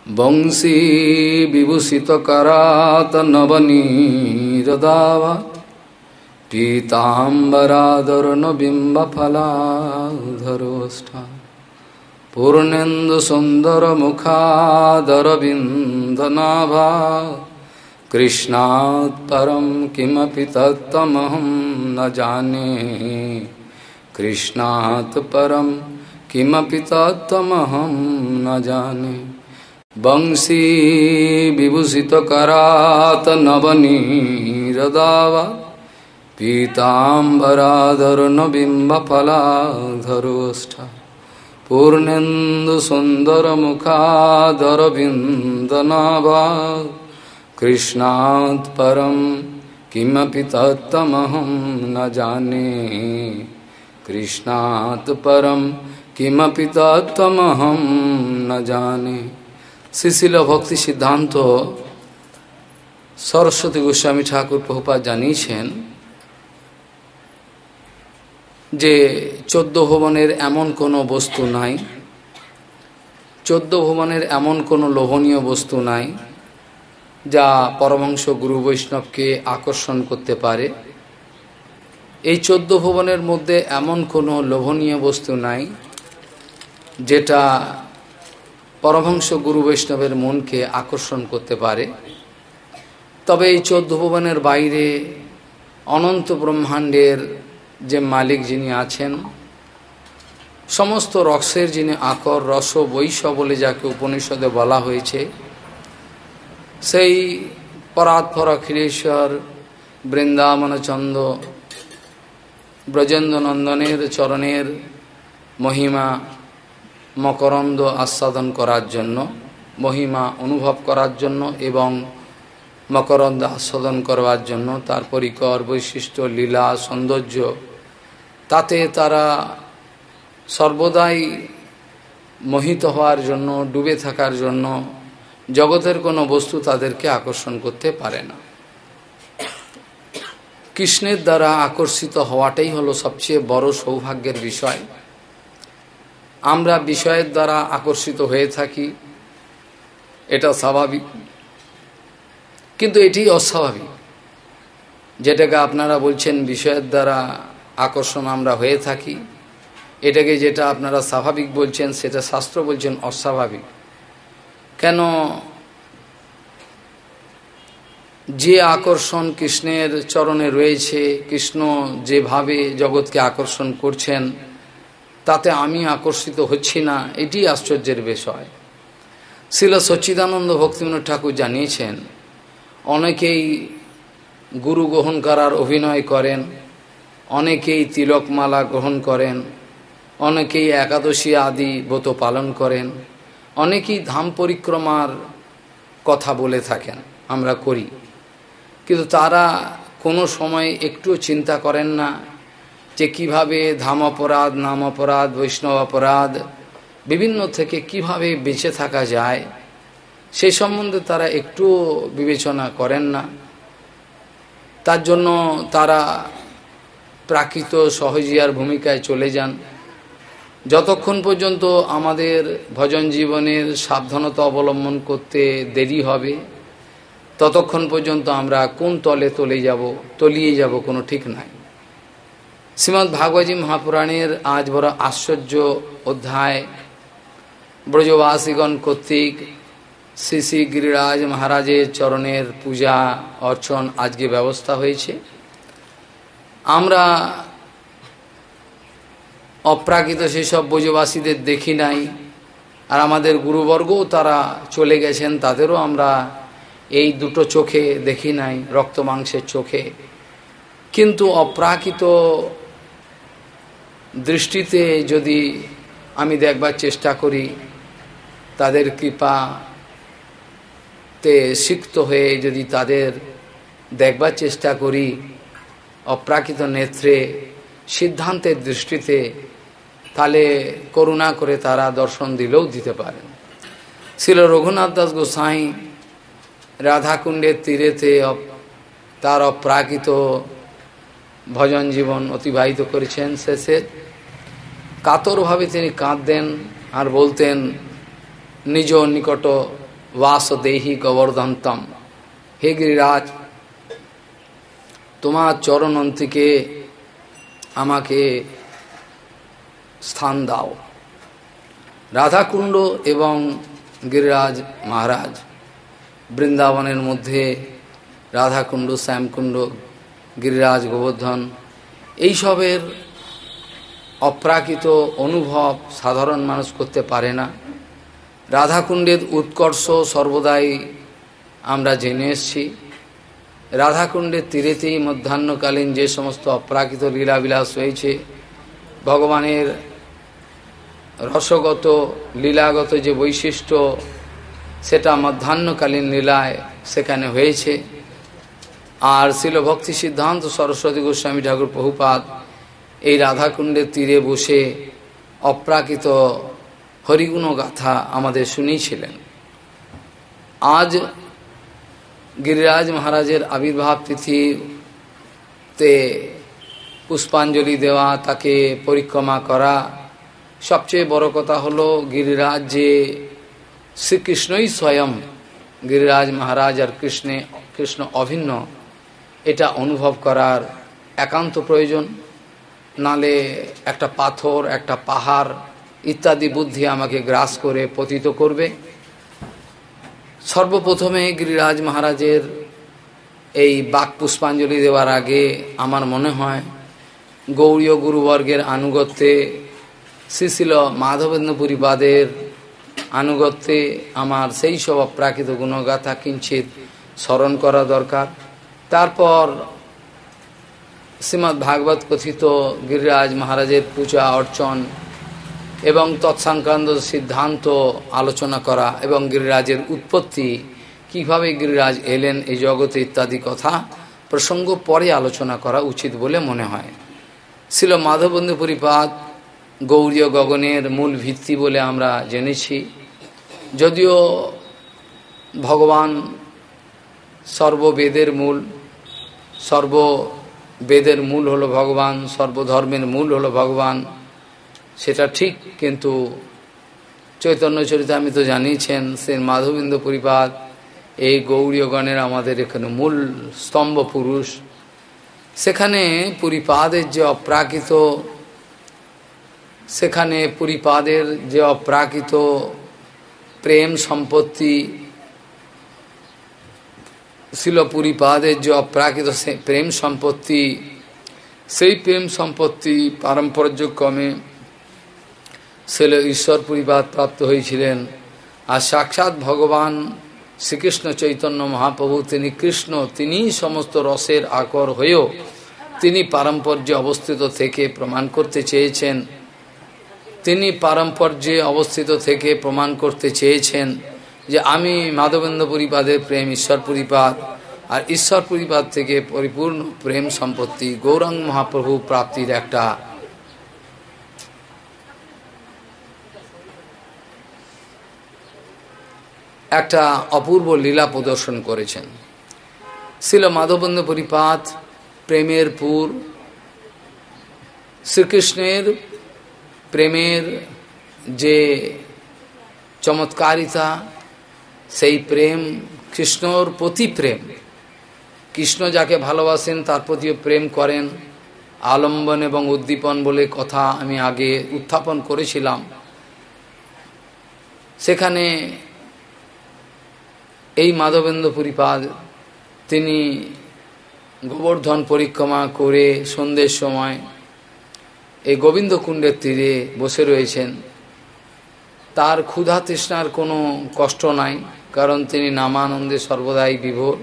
वंशी विभूषित करात नवनीरदावा पीताम्बरादर बिंब फलाधरोष्ठा पूर्णेन्दु सुंदर मुखादर बिंदनाभा कृष्णात् परं किमपि तत्त्वमहं न जाने कृष्णात् परं किमपि तत्त्वमहं न जाने वंशी विभूषित करात नवनीरदावा पीताम्बराधर बिंब फलाधरोष्ठा पूर्णेन्दु सुंदर मुखादर बिंदनाभा कृष्णात् परं किमपि तत्त्वमहं न जाने कृष्णात् परं किमपि तत्त्वमहं न जाने। श्रीशिल भक्ति सिद्धांत सरस्वती गोस्वामी ठाकुर प्रभुपाद জানিয়েছেন যে 14 ভুবনের এমন কোনো বস্তু নাই, 14 ভুবনের এমন কোনো লোভনীয় বস্তু নাই যা পরমহংস গুরু বৈষ্ণবকে আকর্ষণ করতে পারে। এই 14 ভুবনের মধ্যে এমন কোনো লোভনীয় বস্তু নাই যেটা পরমহংস গুরু বৈষ্ণবের মনকে আকর্ষণ করতে পারে। তবে এই 14 ভুবনের বাইরে অনন্ত ব্রহ্মাণ্ডের যে মালিক যিনি আছেন, সমস্ত রসের যিনি আকর, রস বৈশ বলে যাকে উপনিষদে বলা হয়েছে, সেই পরাৎপর অখিলেশ্বর বৃন্দাবনচন্দ্র ব্রজেন্দ্র নন্দনের চরণের মহিমা মকরন্দ আস্বাদন করার জন্য, মহিমা অনুভব করার জন্য এবং মকরন্দ আস্বাদন করবার জন্য, তার পরিকর বৈশিষ্ট্য লীলা সৌন্দর্য, তাতে তারা সর্বদাই মোহিত হওয়ার জন্য, ডুবে থাকার জন্য জগতের কোনো বস্তু তাদেরকে আকর্ষণ করতে পারে না। কৃষ্ণের দ্বারা আকর্ষিত হওয়াটাই হলো সবচেয়ে বড় সৌভাগ্যের বিষয়। আমরা বিষয়ের দ্বারা আকর্ষিত হয়ে থাকি, এটা স্বাভাবিক, কিন্তু এটি অস্বাভাবিক। যেটাকে আপনারা বলছেন বিষয়ের দ্বারা আকর্ষণ আমরা হয়ে থাকি, এটাকে যেটা আপনারা স্বাভাবিক বলছেন সেটা শাস্ত্র বলছেন অস্বাভাবিক। কেন? যে আকর্ষণ কৃষ্ণের চরণে রয়েছে, কৃষ্ণ যেভাবে জগৎকে আকর্ষণ করছেন, তাতে আমি আকর্ষিত হচ্ছি না, এটি আশ্চর্যের বিষয়। শ্রীল সচ্চিদানন্দ ভক্তিবিনোদ ঠাকুর জানিয়েছেন, অনেকেই গুরু গ্রহণ করার অভিনয় করেন, অনেকেই তিলকমালা গ্রহণ করেন, অনেকেই একাদশী আদি ব্রত পালন করেন, অনেকেই ধাম পরিক্রমার কথা বলে থাকেন, আমরা করি, কিন্তু তারা কোনো সময় একটুও চিন্তা করেন না যে কিভাবে ধাম অপরাধ, নাম অপরাধ, বৈষ্ণব অপরাধ বিভিন্ন থেকে কিভাবে বেঁচে থাকা যায়, সেই সম্বন্ধে তারা একটুও বিবেচনা করেন না। তার জন্য তারা প্রাকৃত সহজিয়ার ভূমিকায় চলে যান। যতক্ষণ পর্যন্ত আমাদের ভজন জীবনের সাবধানতা অবলম্বন করতে দেরি হবে, ততক্ষণ পর্যন্ত আমরা কোন তলে তলিয়ে যাব কোনো ঠিক নাই। শ্রীমদ্ ভাগবতী মহাপুরাণের আজ বড় আশ্চর্য অধ্যায়, ব্রজবাসীগণ কর্তৃক শ্রী শ্রী গিরিরাজ মহারাজের চরণের পূজা অর্চন আজকে ব্যবস্থা হয়েছে। আমরা অপ্রাকৃত সেসব ব্রজবাসীদের দেখি নাই, আর আমাদের গুরুবর্গও তারা চলে গেছেন, তাদেরও আমরা এই দুটো চোখে দেখি নাই, রক্ত মাংসের চোখে। কিন্তু অপ্রাকৃত দৃষ্টিতে যদি আমি দেখবার চেষ্টা করি, তাদের কৃপাতে সিক্ত হয়ে যদি তাদের দেখবার চেষ্টা করি, অপ্রাকৃত নেত্রে সিদ্ধান্তের দৃষ্টিতে, তাহলে করুণা করে তারা দর্শন দিলেও দিতে পারেন। শ্রীল রঘুনাথ দাস গোসাই রাধাকুণ্ডের তীরেতে তার অপ্রাকৃত ভজন জীবন অতিবাহিত করেছেন। শেষে কাতরভাবে তিনি কাঁদতেন আর বলতেন, নিজ নিকট वासदेहि গোবর্ধন্তম। হে গিরিরাজ, তোমার চরণন্তিকে আমাকে স্থান দাও। রাধাকুণ্ড এবং গিরিরাজ মহারাজ, বৃন্দাবনের মধ্যে রাধাকুণ্ড, শ্যামকুণ্ড, গিরিরাজ গোবর্ধন, এইসবের অপ্রাকৃত অনুভব সাধারণ মানুষ করতে পারে না। রাধাকুণ্ডের উৎকর্ষ সর্বদাই আমরা জেনে এসেছি। রাধাকুণ্ডের তীরেতেই মধ্যাহ্নকালীন যে সমস্ত অপ্রাকৃত লীলাবিলাস হয়েছে, ভগবানের রসগত লীলাগত যে বৈশিষ্ট্য, সেটা মধ্যাহ্নকালীন লীলায় সেখানে হয়েছে। আর শিল ভক্তি সিদ্ধান্ত সরস্বতী গোস্বামী ঠাকুর প্রভুপাদ এই রাধাকুণ্ডের তীরে বসে অপ্রাকৃত হরিগুণ গাথা আমাদের শুনিয়েছিলেন। আজ গিরিরাজ মহারাজের আবির্ভাব তিথিতে পুষ্পাঞ্জলি দেওয়া, তাকে পরিক্রমা করা, সবচেয়ে বড় কথা হলো গিরিরাজ যে শ্রীকৃষ্ণই স্বয়ং, গিরিরাজ মহারাজ আর কৃষ্ণ অভিন্ন, এটা অনুভব করার একান্ত প্রয়োজন। নালে একটা পাথর, একটা পাহাড় ইত্যাদি বুদ্ধি আমাকে গ্রাস করে পতিত করবে। সর্বপ্রথমে গিরিরাজ মহারাজের এই বাক পুষ্পাঞ্জলি দেওয়ার আগে আমার মনে হয় গৌড়ীয় গুরুবর্গের আনুগত্যে, শ্রীশিল মাধবেন্দ্র পুরীপাদের আনুগত্যে আমার সেই সব অপ্রাকৃত গুণগাথা কিঞ্চিত স্মরণ করা দরকার। তারপর শ্রীমদ্ ভাগবত কথিত গিরিরাজ মহারাজের পূজা অর্চন এবং তৎসংক্রান্ত সিদ্ধান্ত আলোচনা করা, এবং গিরিরাজের উৎপত্তি, কিভাবে গিরিরাজ এলেন এই জগতে ইত্যাদি কথা প্রসঙ্গ পরে আলোচনা করা উচিত বলে মনে হয়। ছিল মাধবেন্দ্র পুরীপাদ গৌড়ীয় গগনের মূল ভিত্তি বলে আমরা জেনেছি। যদিও ভগবান সর্ববেদের মূল, সর্ববেদের মূল হলো ভগবান, সর্বধর্মের মূল হলো ভগবান, সেটা ঠিক, কিন্তু চৈতন্য চরিতামৃত জানিয়েছেন শ্রী মাধবেন্দ্র পুরীপাদ এই গৌড়ীয়গণের আমাদের এখানে মূল স্তম্ভ পুরুষ। সেখানে পুরীপাদের যে অপ্রাকৃত, সেখানে পুরীপাদের যে অপ্রাকৃত প্রেম সম্পত্তি, ছিল পুরীপাদের যে অপ্রাকৃত প্রেম সম্পত্তি, সেই প্রেম সম্পত্তি পারম্পর্যক্রমে ছিল ঈশ্বর পুরীপাদ প্রাপ্ত হয়েছিলেন। আর সাক্ষাৎ ভগবান শ্রীকৃষ্ণ চৈতন্য মহাপ্রভু, তিনি কৃষ্ণ, তিনিই সমস্ত রসের আকর হয়েও তিনি পারম্পর্যে অবস্থিত থেকে প্রমাণ করতে চেয়েছেন, তিনি পারম্পর্যে অবস্থিত থেকে প্রমাণ করতে চেয়েছেন যে আমি মাধবেন্দ্র পুরীপাদের প্রেম ঈশ্বর পুরীপাদ, আর ঈশ্বর পুরীপাদ থেকে পরিপূর্ণ প্রেম সম্পত্তি গৌরাঙ্গ মহাপ্রভু প্রাপ্তির একটা অপূর্ব লীলা প্রদর্শন করেছেন। ছিল মাধবেন্দ্র পুরীপাদ প্রেমের পুর, শ্রীকৃষ্ণের প্রেমের যে চমৎকারিতা, সেই প্রেম কৃষ্ণর প্রতি প্রেম, কৃষ্ণ যাকে ভালোবাসেন তার প্রতিও প্রেম করেন, আলম্বন এবং উদ্দীপন বলে কথা আমি আগে উত্থাপন করেছিলাম। সেখানে এই মাধবেন্দ্র পুরীপাদ তিনি গোবর্ধন পরিক্রমা করে সন্ধ্যের সময় এই গোবিন্দকুণ্ডের তীরে বসে রয়েছেন। তার ক্ষুধা তৃষ্ণার কোনো কষ্ট নাই, কারণ তিনি নামানন্দে সর্বদাই বিভোর।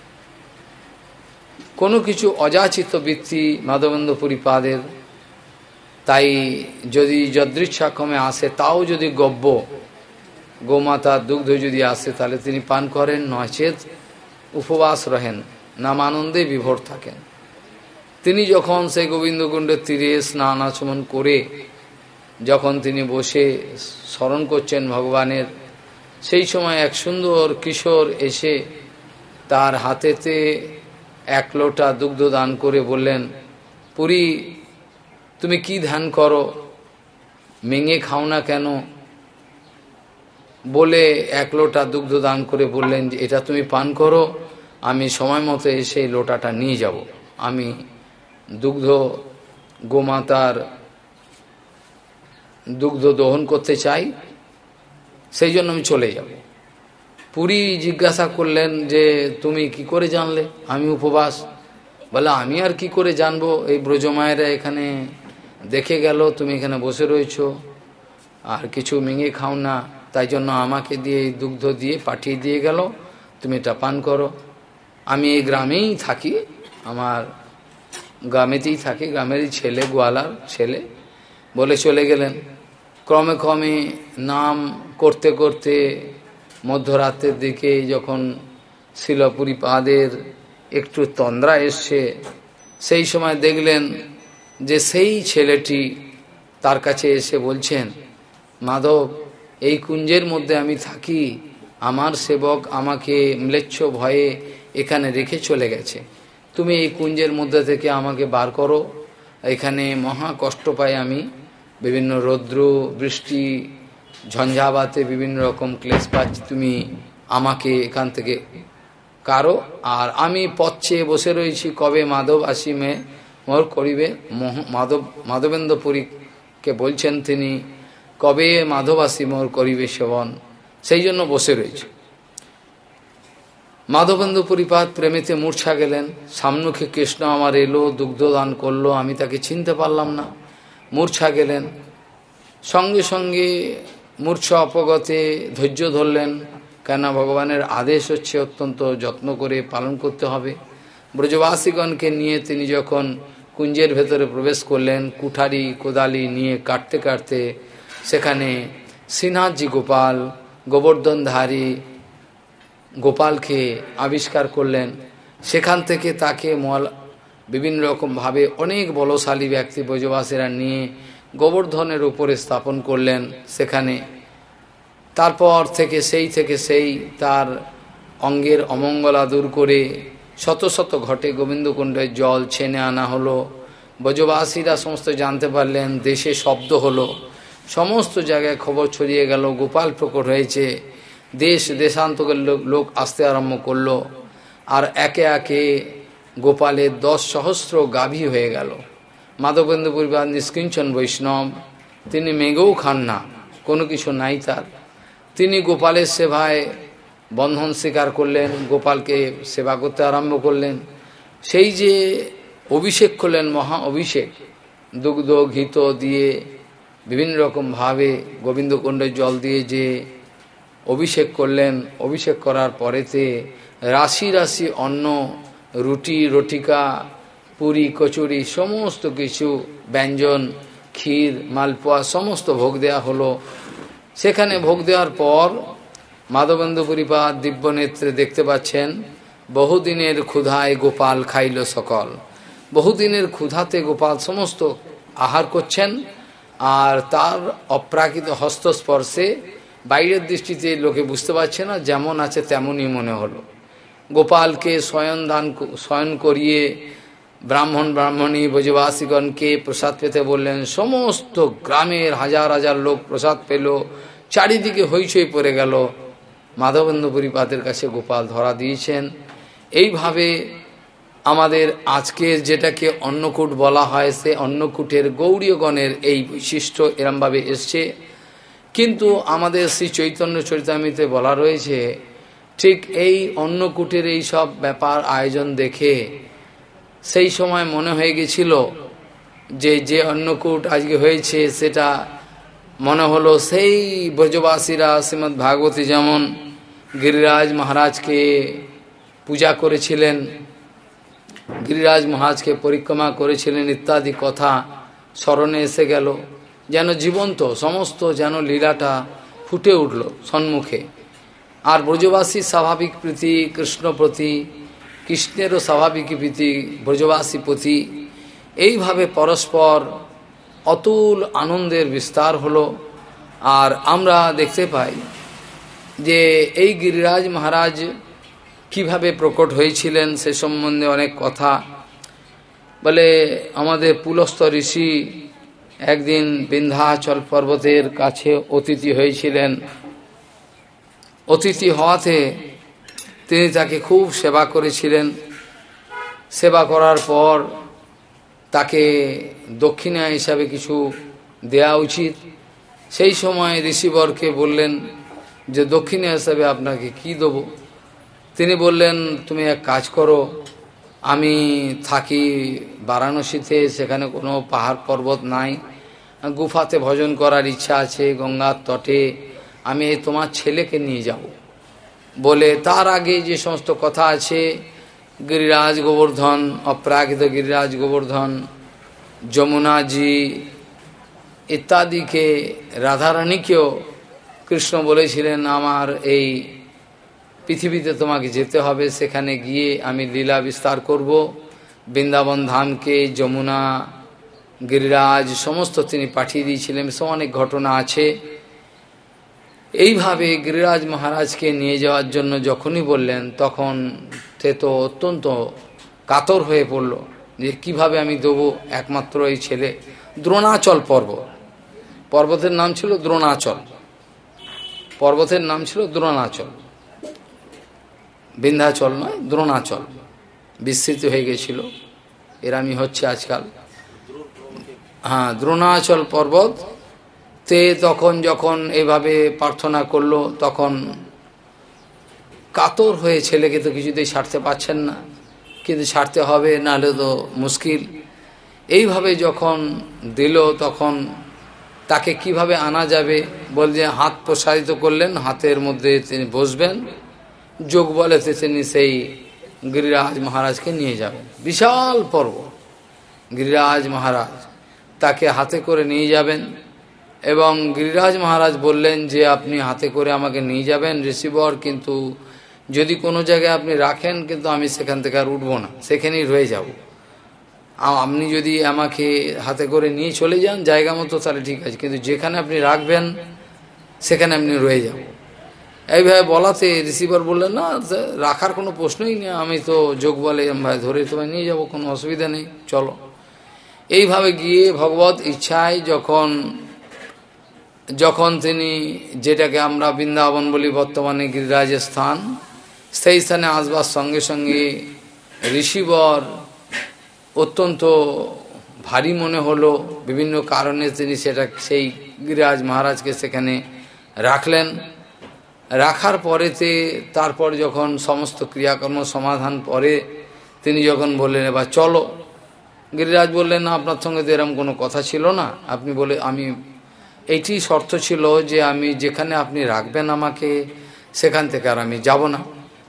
কোনো কিছু অযাচিত বৃত্তি মাধবেন্দ্র পুরীপাদের, তাই যদি যদৃচ্ছাক্রমে আসে, তাও যদি গব্য গোমাতার দুগ্ধ যদি আসে তাহলে তিনি পান করেন, নচেত উপবাস রহেন, নামানন্দে বিভোর থাকেন। তিনি যখন সেই গোবিন্দকুণ্ডের তীরে স্নান আচমন করে যখন তিনি বসে স্মরণ করছেন ভগবানের, সেই সময় এক সুন্দর কিশোর এসে তার হাতেতে এক লোটা দুগ্ধ দান করে বললেন, পুরী তুমি কি ধ্যান করো, মেঙে খাও না কেন? বলে 1 লোটা দুগ্ধ দান করে বললেন যে এটা তুমি পান করো, আমি সময় মতো এসে লোটাটা নিয়ে যাব। আমি দুগ্ধ গোমাতার দুগ্ধ দহন করতে চাই, সেই জন্য আমি চলে যাব। পুরী জিজ্ঞাসা করলেন যে তুমি কি করে জানলে আমি উপবাস? বলে আমি আর কি করে জানবো, এই ব্রজমায়েরা এখানে দেখে গেল তুমি এখানে বসে রয়েছো আর কিছু মেঙে খাও না, তাই জন্য আমাকে দিয়ে এই দুগ্ধ দিয়ে পাঠিয়ে দিয়ে গেল, তুমি এটা পান করো। আমি এই গ্রামেই থাকি, আমার গ্রামেতেই থাকি, গ্রামেরই ছেলে, গোয়ালার ছেলে, বলে চলে গেলেন। ক্রমে ক্রমে নাম করতে করতে মধ্যরাতের দিকে যখন শিলপুরীপাদের একটু তন্দ্রা এসছে, সেই সময় দেখলেন যে সেই ছেলেটি তার কাছে এসে বলছেন, মাধব, এই কুঞ্জের মধ্যে আমি থাকি, আমার সেবক আমাকে ম্লেচ্ছ ভয়ে এখানে রেখে চলে গেছে, তুমি এই কুঞ্জের মধ্যে থেকে আমাকে বার করো, এখানে মহা কষ্ট পাই আমি, বিভিন্ন রৌদ্র বৃষ্টি ঝঞ্ঝাবাতে বিভিন্ন রকম ক্লেশ পাচ্ছি, তুমি আমাকে এখান থেকে কারো, আর আমি পথ চেয়ে বসে রয়েছি কবে মাধব আসিমে মোর করিবে। মাধবেন্দ্রপুরীকে বলছেন তিনি, কবে মাধব আসি মোর করিবে সেবন, সেই জন্য বসে রয়েছে। মাধবেন্দ্রপুরীপাদ প্রেমেতে মূর্ছা গেলেন, সামনুখে কৃষ্ণ আমার এলো, দুগ্ধদান করলো, আমি তাকে চিনতে পারলাম না, মূর্ছা গেলেন। সঙ্গে সঙ্গে মূর্ছা অপগতে ধৈর্য ধরলেন, কেন ভগবানের আদেশ হচ্ছে অত্যন্ত যত্ন করে পালন করতে হবে। ব্রজবাসীগণকে নিয়ে তিনি যখন কুঞ্জের ভেতরে প্রবেশ করলেন, কুঠারি কোদালি নিয়ে কাটতে কাটতে সেখানে শ্রীনাথজি গোপাল গোবর্ধনধারী গোপালকে আবিষ্কার করলেন। সেখান থেকে তাকে বিভিন্ন রকমভাবে অনেক বলশালী ব্যক্তি ব্রজবাসীরা নিয়ে গোবর্ধনের উপরে স্থাপন করলেন সেখানে। তারপর থেকে সেই তার অঙ্গের অমঙ্গলা দূর করে শত শত ঘটে গোবিন্দকুণ্ডের জল ছেনে আনা হলো। ব্রজবাসীরা সমস্ত জানতে পারলেন, দেশে শব্দ হলো, সমস্ত জায়গায় খবর ছড়িয়ে গেল, গোপাল প্রকট হয়েছে, দেশ দেশান্তরের লোক আসতে আরম্ভ করলো। আর একে একে গোপালের 10 সহস্র গাভী হয়ে গেল। মাধবেন্দ্রপুরীপাদ নিষ্কিঞ্চন বৈষ্ণব, তিনি মেঘেও খান না, কোনো কিছু নাই তার, তিনি গোপালের সেবায় বন্ধন স্বীকার করলেন, গোপালকে সেবা করতে আরম্ভ করলেন। সেই যে অভিষেক করলেন, মহা অভিষেক, দুগ্ধ ঘিত দিয়ে বিভিন্ন রকমভাবে গোবিন্দকুণ্ডের জল দিয়ে যে অভিষেক করলেন, অভিষেক করার পরেতে রাশি রাশি অন্ন, রুটি রটিকা পুরি কচুরি সমস্ত কিছু ব্যঞ্জন, ক্ষীর মালপোয়া সমস্ত ভোগ দেওয়া হলো। সেখানে ভোগ দেওয়ার পর মাধবেন্দ্রপুরীপাদ দিব্যনেত্রে দেখতে পাচ্ছেন, বহুদিনের ক্ষুধায় গোপাল খাইল সকল, বহুদিনের ক্ষুধাতে গোপাল সমস্ত আহার করছেন। আর তার অপ্রাকৃত হস্তস্পর্শে বাইরের দৃষ্টিতে লোকে বুঝতে পারছে না, যেমন আছে তেমনই মনে হলো। গোপালকে শয়ন করিয়ে ব্রাহ্মণী ব্রজবাসীগণকে প্রসাদ পেতে বললেন। সমস্ত গ্রামের হাজার হাজার লোক প্রসাদ পেল, চারিদিকে হইচই পড়ে গেল। মাধবেন্দ্রপুরীপাদের কাছে গোপাল ধরা দিয়েছেন। এইভাবে আমাদের আজকের যেটাকে অন্নকূট বলা হয়, সে অন্নকূটের গৌড়ীয়গণের এই বৈশিষ্ট্য এরমভাবে এসছে। কিন্তু আমাদের শ্রী চৈতন্য চরিতামৃতে বলা রয়েছে, ঠিক এই অন্নকূটের এই সব ব্যাপার আয়োজন দেখে সেই সময় মনে হয়ে গেছিল যে অন্নকূট আজকে হয়েছে, সেটা মনে হলো সেই ব্রজবাসীরা শ্রীমদ্ ভাগবতী যেমন গিরিরাজ মহারাজকে পূজা করেছিলেন, গিরিরাজ মহারাজকে পরিক্রমা করেছিলেন ইত্যাদি কথা স্মরণে এসে গেল। যেন জীবন্ত সমস্ত যেন লীলাটা ফুটে উঠল সম্মুখে। আর ব্রজবাসীর স্বাভাবিক প্রীতি কৃষ্ণ প্রতি, কৃষ্ণেরও স্বাভাবিক প্রীতি ব্রজবাসী প্রতি, এইভাবে পরস্পর অতুল আনন্দের বিস্তার হলো। আর আমরা দেখতে পাই যে এই গিরিরাজ মহারাজ কিভাবে প্রকট হয়েছিলেন সে সম্বন্ধে অনেক কথা বলে। আমাদের পুলস্ত ঋষি একদিন বিন্ধ্যাচল পর্বতের কাছে অতিথি হয়েছিলেন। অতিথি হওয়াতে তিনি তাকে খুব সেবা করেছিলেন। সেবা করার পর তাকে দক্ষিণা হিসাবে কিছু দেয়া উচিত। সেই সময় ঋষিবরকে বললেন যে দক্ষিণা হিসাবে আপনাকে কি দেব? তিনি বললেন, তুমি এক কাজ করো, আমি থাকি বারাণসীতে, সেখানে কোনো পাহাড় পর্বত নাই, গুফাতে ভজন করার ইচ্ছা আছে গঙ্গার তটে, আমি তোমার ছেলেকে নিয়ে যাব। বলে তার আগে যে সমস্ত কথা আছে, গিরিরাজ গোবর্ধন, অপ্রাকৃত গিরিরাজ গোবর্ধন, যমুনাজি ইত্যাদিকে, রাধারানীকেও কৃষ্ণ বলেছিলেন আমার এই পৃথিবীতে তোমাকে যেতে হবে, সেখানে গিয়ে আমি লীলা বিস্তার করব। বৃন্দাবন ধামকে, যমুনা, গিরিরাজ সমস্ত তিনি পাঠিয়ে দিয়েছিলেন, সব অনেক ঘটনা আছে। এইভাবে গিরিরাজ মহারাজকে নিয়ে যাওয়ার জন্য যখনই বললেন, তখন সে তো অত্যন্ত কাতর হয়ে পড়ল যে কিভাবে আমি দেবো, একমাত্র এই ছেলে। দ্রোণাচল পর্বত, পর্বতের নাম ছিল দ্রোণাচল, পর্বতের নাম ছিল দ্রোণাচল, বিন্ধ্যাচল নয়, দ্রোণাচল, বিস্তৃত হয়ে গেছিল, এরামই হচ্ছে আজকাল। হ্যাঁ, দ্রোণাচল পর্বত তে তখন যখন এভাবে প্রার্থনা করলো, তখন কাতর হয়ে ছেলেকে তো কিছুতেই ছাড়তে পারছেন না, কিন্তু ছাড়তে হবে, নাহলে তো মুশকিল। এইভাবে যখন দিল, তখন তাকে কিভাবে আনা যাবে, বলছে হাত প্রসারিত করলেন, হাতের মধ্যে তিনি বসবেন, যোগ বলেতে তিনি সেই গিরিরাজ মহারাজকে নিয়ে যাবেন। বিশাল পর্বত, গিরিরাজ মহারাজ তাকে হাতে করে নিয়ে যাবেন। এবং গিরিরাজ মহারাজ বললেন যে আপনি হাতে করে আমাকে নিয়ে যাবেন ঋষিবর, কিন্তু যদি কোনো জায়গায় আপনি রাখেন, কিন্তু আমি সেখান থেকে আর উঠবো না, সেখানেই রয়ে যাব। আপনি যদি আমাকে হাতে করে নিয়ে চলে যান জায়গা মতো, তাহলে ঠিক আছে, কিন্তু যেখানে আপনি রাখবেন সেখানে আপনি রয়ে যাব। এইভাবে বলাতে রিসিভার বললেন, না রাখার কোনো প্রশ্নই নেই, আমি তো যোগ বলে ভাই ধরে তোমায় নিয়ে যাব, কোনো অসুবিধা নেই, চলো। এইভাবে গিয়ে ভগবত ইচ্ছায় যখন তিনি, যেটাকে আমরা বৃন্দাবন বলি বর্তমানে গিরিরাজের স্থান, সেই স্থানে আসবার সঙ্গে সঙ্গে ঋষিবর অত্যন্ত ভারী মনে হলো, বিভিন্ন কারণে তিনি সেই গিরিরাজ মহারাজকে সেখানে রাখলেন। রাখার পরেতে তারপর যখন সমস্ত ক্রিয়াকর্ম সমাধান পরে তিনি যখন বললেন এবার চলো, গিরিরাজ বললেন, না আপনার সঙ্গে তো এরকম কোনো কথা ছিল না, আপনি বলে আমি এইটি শর্ত ছিল যে আমি যেখানে আপনি রাখবেন আমাকে, সেখান থেকে আর আমি যাব না।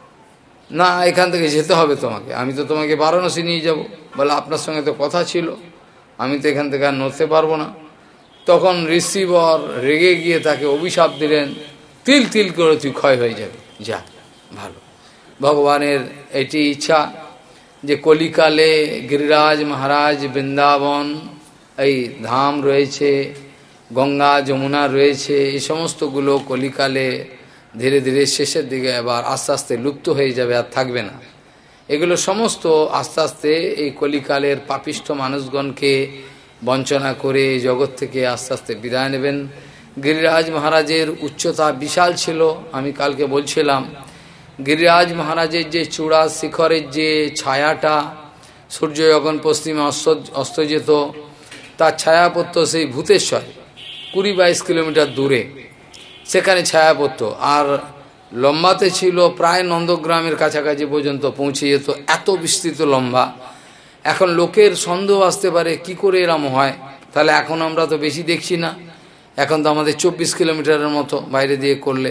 না, এখান থেকে যেতে হবে তোমাকে, আমি তো তোমাকে বারাণসী নিয়ে যাব। বলে আপনার সঙ্গে তো কথা ছিল, আমি তো এখান থেকে আর নড়তে পারবো না। তখন ঋষিবর রেগে গিয়ে তাকে অভিশাপ দিলেন, তিল তিল করে তুই ক্ষয় হয়ে যাবে, যা ভালো। ভগবানের এটি ইচ্ছা যে কলিকালে গিরিরাজ মহারাজ বৃন্দাবন এই ধাম রয়েছে, গঙ্গা যমুনা রয়েছে, এই সমস্তগুলো কলিকালে ধীরে ধীরে শেষের দিকে আবার আস্তে আস্তে লুপ্ত হয়ে যাবে, আর থাকবে না। এগুলো সমস্ত আস্তে আস্তে এই কলিকালের পাপিষ্ঠ মানুষগণকে বঞ্চনা করে জগৎ থেকে আস্তে আস্তে বিদায় নেবেন। গিরিরাজ মহারাজের উচ্চতা বিশাল ছিল, আমি কালকে বলছিলাম, গিরিরাজ মহারাজের যে চূড়া শিখরের যে ছায়াটা, সূর্য যখন পশ্চিমে অস্ত যেত, তার ছায়া পড়ত সেই ভূতেশ্বর 20-22 কিলোমিটার দূরে, সেখানে ছায়া পড়ত। আর লম্বাতে ছিল প্রায় নন্দগ্রামের কাছাকাছি পর্যন্ত পৌঁছে যেত, এত বিস্তৃত লম্বা। এখন লোকের সন্দেহ আসতে পারে কি করে এরম হয়, তাহলে এখন আমরা তো বেশি দেখছি না, এখন তো আমাদের 24 কিলোমিটারের মতো বাইরে দিয়ে করলে।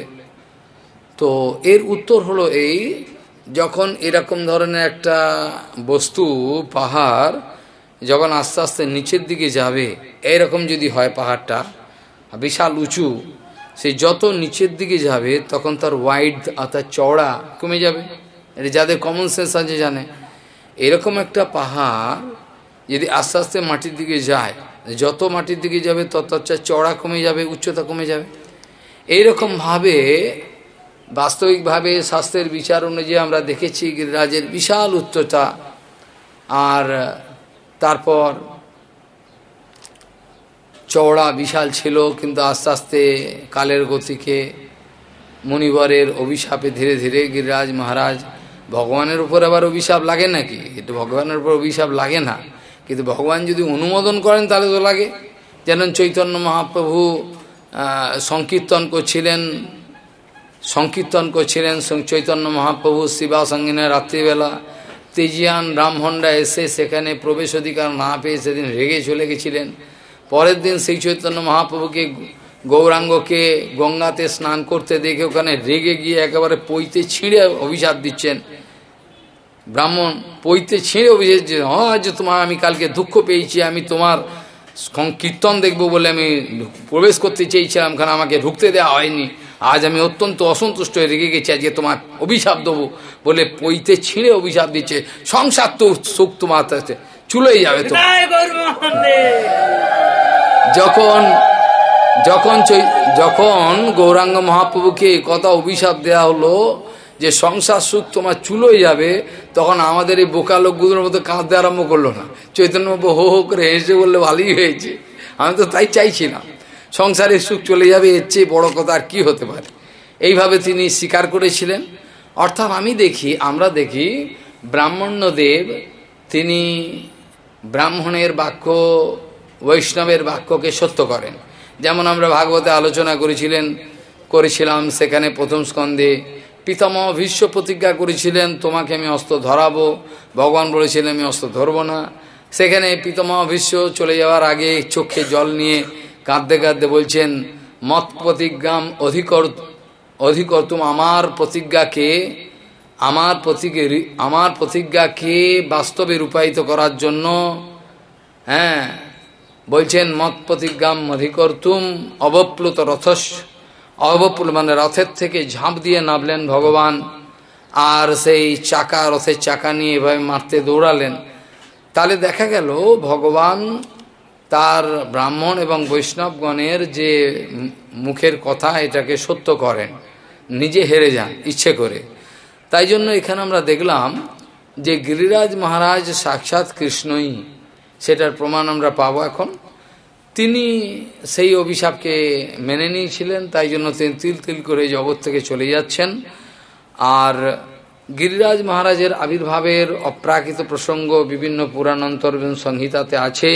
তো এর উত্তর হলো এই, যখন এরকম ধরনের একটা বস্তু পাহাড় যখন আস্তে আস্তে নিচের দিকে যাবে, এইরকম যদি হয় পাহাড়টা বিশাল উঁচু, সেই যত নিচের দিকে যাবে তখন তার ওয়াইড অর্থাৎ চওড়া কমে যাবে। এটা যাদের কমন সেন্স আছে জানে, এরকম একটা পাহাড় যদি আস্তে আস্তে মাটির দিকে যায়, যত মাটির দিকে যাবে তত চওড়া কমে যাবে, উচ্চতা কমে যাবে। এইরকমভাবে বাস্তবিকভাবে শাস্ত্রের বিচার অনুযায়ী আমরা দেখেছি গিরিরাজের বিশাল উচ্চতা, আর তারপর চওড়া বিশাল ছিল, কিন্তু আস্তে আস্তে কালের গতিকে মুনিবরের অভিশাপে ধীরে ধীরে গিরিরাজ মহারাজ, ভগবানের উপর আবার অভিশাপ লাগে নাকি? এটা ভগবানের উপর অভিশাপ লাগে না, কিন্তু ভগবান যদি অনুমোদন করেন তাহলে তো লাগে। যেন চৈতন্য মহাপ্রভু সংকীর্তন করছিলেন চৈতন্য মহাপ্রভু শিবাসঙ্গিনে রাত্রিবেলা, তেজিয়ান ব্রাহ্মণরা এসে সেখানে প্রবেশ অধিকার না পেয়ে সেদিন রেগে চলে গেছিলেন। পরের দিন সেই চৈতন্য মহাপ্রভুকে গৌরাঙ্গকে গঙ্গাতে স্নান করতে দেখে ওখানে রেগে গিয়ে একেবারে পইতে ছিঁড়ে অভিশাপ দিচ্ছেন। ব্রাহ্মণ পইতে ছিঁড়ে অভিশাপ দিচ্ছেন, যে তোমার আমি কালকে দুঃখ পেয়েছি, আমি তোমার কীর্তন দেখবো বলে আমি প্রবেশ করতে চেয়েছিলাম, কারণ আমাকে ঢুকতে দেওয়া হয়নি, আজ আমি অত্যন্ত অসন্তুষ্ট হয়ে রেগে গেছি, আজকে তোমার অভিশাপ দেবো বলে পইতে ছিঁড়ে অভিশাপ দিচ্ছে। সংসার তো সুখ তোমার চুলোই যাবে। তো যখন গৌরাঙ্গ মহাপ্রভুকে কথা অভিশাপ দেওয়া হলো যে সংসার সুখ তোমার চুলোই যাবে, তখন আমাদের এই বোকা লোকগুলোর মতো কাঁদতে আরম্ভ করলো না। চৈতন্যবাবু হো হো করে হেসে বললে ভালোই হয়েছে, আমি তো তাই চাইছিলাম, সংসারের সুখ চলে যাবে, এর চেয়ে বড় কথা আর কি হতে পারে। এইভাবে তিনি স্বীকার করেছিলেন। অর্থাৎ আমরা দেখি ব্রাহ্মণ্যদেব তিনি ব্রাহ্মণের বাক্য, বৈষ্ণবের বাক্যকে সত্য করেন। যেমন আমরা ভাগবতে আলোচনা করেছিলাম, সেখানে প্রথম স্কন্ধে পিতামহ ভীষ্ম প্রতিজ্ঞা করেছিলেন তোমাকে আমি অস্ত্র ধরাবো, ভগবান বলেছিলেন আমি অস্ত্র ধরবো না। সেখানে পিতামহ ভীষ্ম চলে যাওয়ার আগে চোখে জল নিয়ে কাঁদতে কাঁদতে বলছেন মত প্রতিজ্ঞাম অধিকর তুম, আমার প্রতিজ্ঞাকে বাস্তবে রূপায়িত করার জন্য, বলছেন মত প্রতিজ্ঞাম অধিকর্তুম অবপ্লুত অবপ্লুত মানে রথের থেকে ঝাঁপ দিয়ে নামলেন ভগবান, আর সেই রথের চাকা নিয়ে এভাবে মারতে দৌড়ালেন। তাহলে দেখা গেল ভগবান তার ব্রাহ্মণ এবং বৈষ্ণবগণের যে মুখের কথা এটাকে সত্য করেন, নিজে হেরে যান ইচ্ছে করে। তাই জন্য এখানে আমরা দেখলাম যে গিরিরাজ মহারাজ সাক্ষাৎ কৃষ্ণই, সেটার প্রমাণ আমরা পাবো এখন। তিনি সেই অভিশাপকে মেনে নিয়েছিলেন, তাই জন্য তিনি তিল তিল করে জগৎ থেকে চলে যাচ্ছেন। আর গিরিরাজ মহারাজের আবির্ভাবের অপ্রাকৃত প্রসঙ্গ বিভিন্ন পুরাণান্তর এবং সংহিতাতে আছে।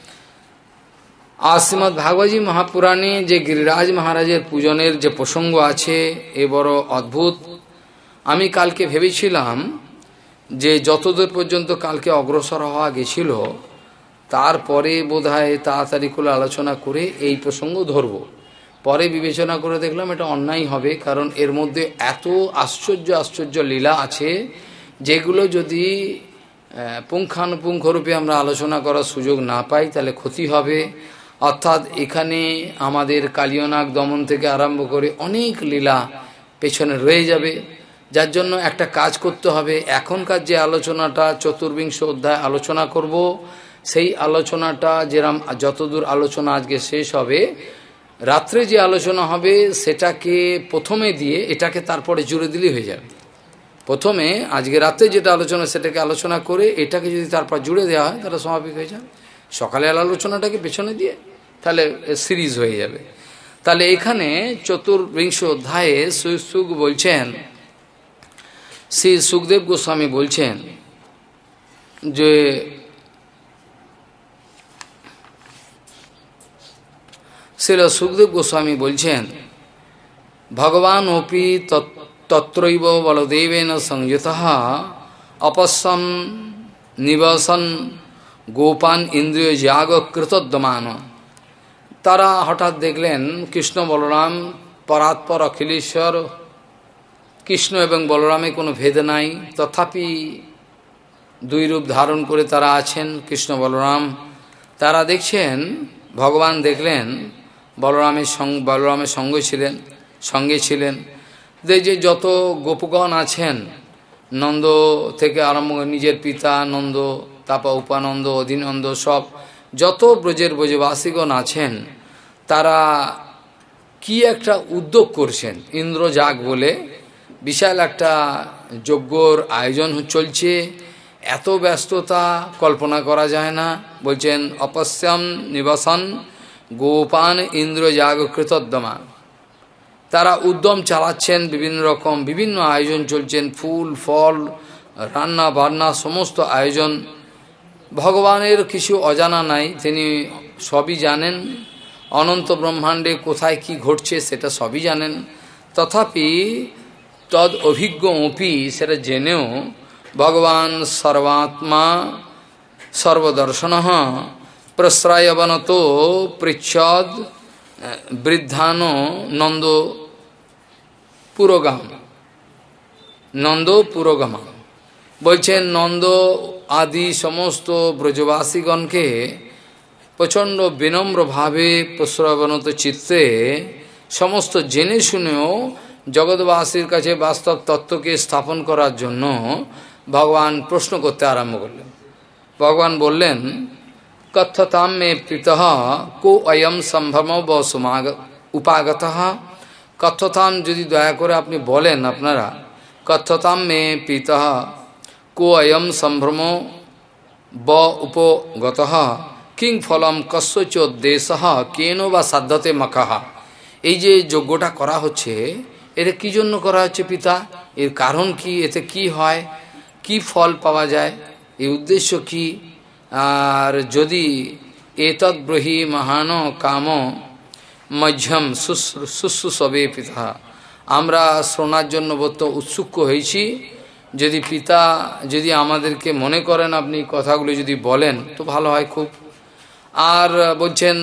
আর শ্রীমৎ ভাগবতী মহাপুরাণে যে গিরিরাজ মহারাজের পূজনের যে প্রসঙ্গ আছে এ বড় অদ্ভুত। আমি কালকে ভেবেছিলাম যে যতদূর পর্যন্ত কালকে অগ্রসর হওয়া গেছিল তারপরে বোধহয় তাড়াতাড়ি করে আলোচনা করে এই প্রসঙ্গ ধরব। পরে বিবেচনা করে দেখলাম এটা অন্যায় হবে, কারণ এর মধ্যে এত আশ্চর্য লীলা আছে যেগুলো যদি পুঙ্খানুপুঙ্খরূপে আমরা আলোচনা করার সুযোগ না পাই তাহলে ক্ষতি হবে। অর্থাৎ এখানে আমাদের কালিয়নাগ দমন থেকে আরম্ভ করে অনেক লীলা পেছনে রয়ে যাবে, যার জন্য একটা কাজ করতে হবে। এখনকার যে আলোচনাটা চতুর্বিংশ অধ্যায় আলোচনা করব, সেই আলোচনাটা যেরকম যতদূর আলোচনা আজকে শেষ হবে, রাত্রে যে আলোচনা হবে সেটাকে প্রথমে দিয়ে এটাকে তারপরে জুড়ে দিলেই হয়ে যাবে। প্রথমে আজকে রাত্রে যেটা আলোচনা সেটাকে আলোচনা করে এটাকে যদি তারপর জুড়ে দেওয়া হয় তাহলে স্বাভাবিক হয়ে যাবে। সকালের আলোচনাটাকে পেছনে দিয়ে তাহলে সিরিজ হয়ে যাবে। তাহলে এখানে চতুর্বিংশ অধ্যায়ে সুখ বলছেন, শ্রী সুখদেব গোস্বামী বলছেন যে শ্রী সুখদেব গোস্বামী বলছেন ভগবান অপি তত্রৈব বলদেবেন সংযুতঃ অপশ্যম নিবসন গোপান ইন্দ্রিয় যাগ কৃতদ্যমান। তারা হঠাৎ দেখলেন কৃষ্ণ বলরাম পরাৎপর অখিলেশ্বর, কৃষ্ণ এবং বলরামে কোনো ভেদ নাই, তথাপি দুই রূপ ধারণ করে তারা আছেন কৃষ্ণ বলরাম। তারা দেখছেন ভগবান দেখলেন বলরামের সঙ্গে ছিলেন যে যত গোপগণ আছেন, নন্দ থেকে আরম্ভ করে নিজের পিতা নন্দ, তারপর উপানন্দ, অধীনন্দ, সব যত ব্রজবাসীগণ আছেন তারা কি একটা উদ্যোগ করছেন, ইন্দ্রযাগ বলে বিশাল একটা যজ্ঞর আয়োজন চলছে। এত ব্যস্ততা কল্পনা করা যায় না। বলছেন অপশ্যম নিবসন গোপান ইন্দ্রযাগ কৃতদ্যমান। তারা উদ্যম চালাচ্ছেন, বিভিন্ন রকম বিভিন্ন আয়োজন চলছেন, ফুল ফল রান্না বান্না সমস্ত আয়োজন। ভগবানের কিছু অজানা নাই, তিনি সবই জানেন, অনন্ত ব্রহ্মাণ্ডে কোথায় কি ঘটছে সেটা সবই জানেন। তথাপি তদ অভিজ্ঞ অপি, সেটা জেনেও ভগবান সর্বাত্মা সর্বদর্শন প্রশ্রয়বনত পৃচ্ছদ বৃদ্ধান নন্দ পুরোগাম বলছেন, নন্দ আদি সমস্ত ব্রজবাসীগণকে প্রচণ্ড বিনম্রভাবে প্রশ্রয়বনত চিত্তে সমস্ত জেনে শুনেও জগৎবাসীর কাছে বাস্তব তত্ত্বকে স্থাপন করার জন্য ভগবান প্রশ্ন করতে আরম্ভ করলেন। ভগবান বললেন, কথ্যতাম মে প্রীতঃ কো অয়ম সম্ভ্রম উপাগতঃ। কথ্যতাম যদি দয়া করে আপনি বলেন, আপনারা কথ্যতাম মে প্রীতঃ কো অয়ম সম্ভ্রম উপগতঃ কিং ফলম কস্যচোদ্দেশঃ কেন বা সাধ্যতে মখঃ। এই যে যজ্ঞটা করা হচ্ছে, এটা কি জন্য করা হচ্ছে পিতা? এর কারণ কি? এতে কি হয়? কি ফল পাওয়া যায়? এই উদ্দেশ্য কি? আর যদি এতদ ব্রহি মহান কাম মধ্যম শুশ্রূষবে পিতা, আমরা শোনার জন্য বদ্ধ উৎসুক হয়েছি। যদি পিতা যদি আমাদেরকে মনে করেন আপনি কথাগুলো যদি বলেন তো ভালো হয় খুব। আর বলছেন,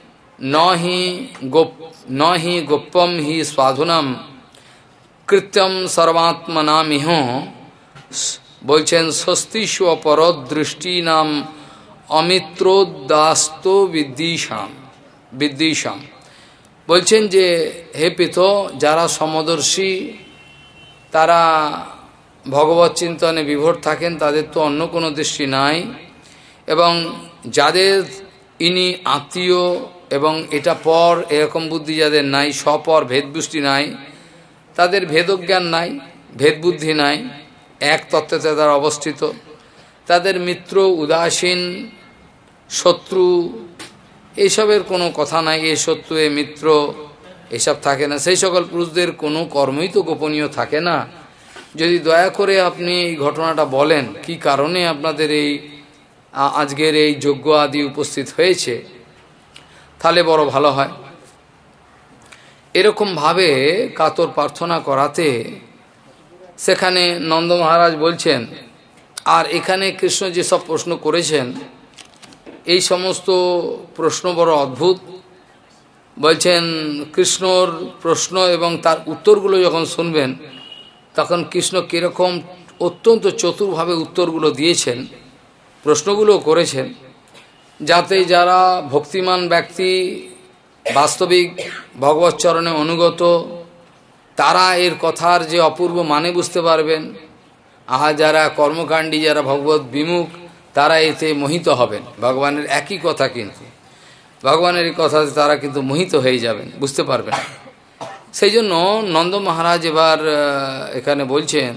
নহি গোপ্যম হি সাধুনাম কৃত্যম সর্বাত্মনামিহ। বলছেন, স্বস্তি স্বপরদৃষ্টি নাম অমিত্রোদাস্ত বিদ্বিষাম। বলছেন যে হে পিত, যারা সমদর্শী, তারা ভগবত চিন্তনে বিভোর থাকেন, তাদের তো অন্য কোনো দৃষ্টি নাই। এবং যাদের ইনি আত্মীয় এবং এটা পর এরকম বুদ্ধি যাদের নাই, স্বপর ভেদবুদ্ধি নাই, তাদের ভেদজ্ঞান নাই, ভেদবুদ্ধি নাই, এক তত্ত্বে তারা অবস্থিত, তাদের মিত্র উদাসীন শত্রু এইসবের কোনো কথা নাই। এ শত্রু এ মিত্র এসব থাকে না। সেই সকল পুরুষদের কোনো কর্মই তো গোপনীয় থাকে না। যদি দয়া করে আপনি এই ঘটনাটা বলেন, কি কারণে আপনাদের এই আজকের এই যজ্ঞ আদি উপস্থিত হয়েছে, তাহলে বড় ভালো হয়। এরকমভাবে কাতর প্রার্থনা করাতে সেখানে নন্দ মহারাজ বলছেন, আর এখানে কৃষ্ণ যেসব প্রশ্ন করেছেন, এই সমস্ত প্রশ্ন বড় অদ্ভুত। বলছেন, কৃষ্ণর প্রশ্ন এবং তার উত্তরগুলো যখন শুনবেন, তখন কৃষ্ণ কীরকম অত্যন্ত চতুরভাবে উত্তরগুলো দিয়েছেন, প্রশ্নগুলো করেছেন, যাতে যারা ভক্তিমান ব্যক্তি, বাস্তবিক ভগবৎ চরণে অনুগত, তারা এর কথার যে অপূর্ব মানে বুঝতে পারবেন। আর যারা কর্মকাণ্ডী, যারা ভগবত বিমুখ, তারা এতে মোহিত হবেন। ভগবানের একই কথা, কিন্তু ভগবানের এই কথাতে তারা কিন্তু মোহিত হয়ে যাবেন, বুঝতে পারবেন। সেই জন্য নন্দ মহারাজ এবার এখানে বলছেন,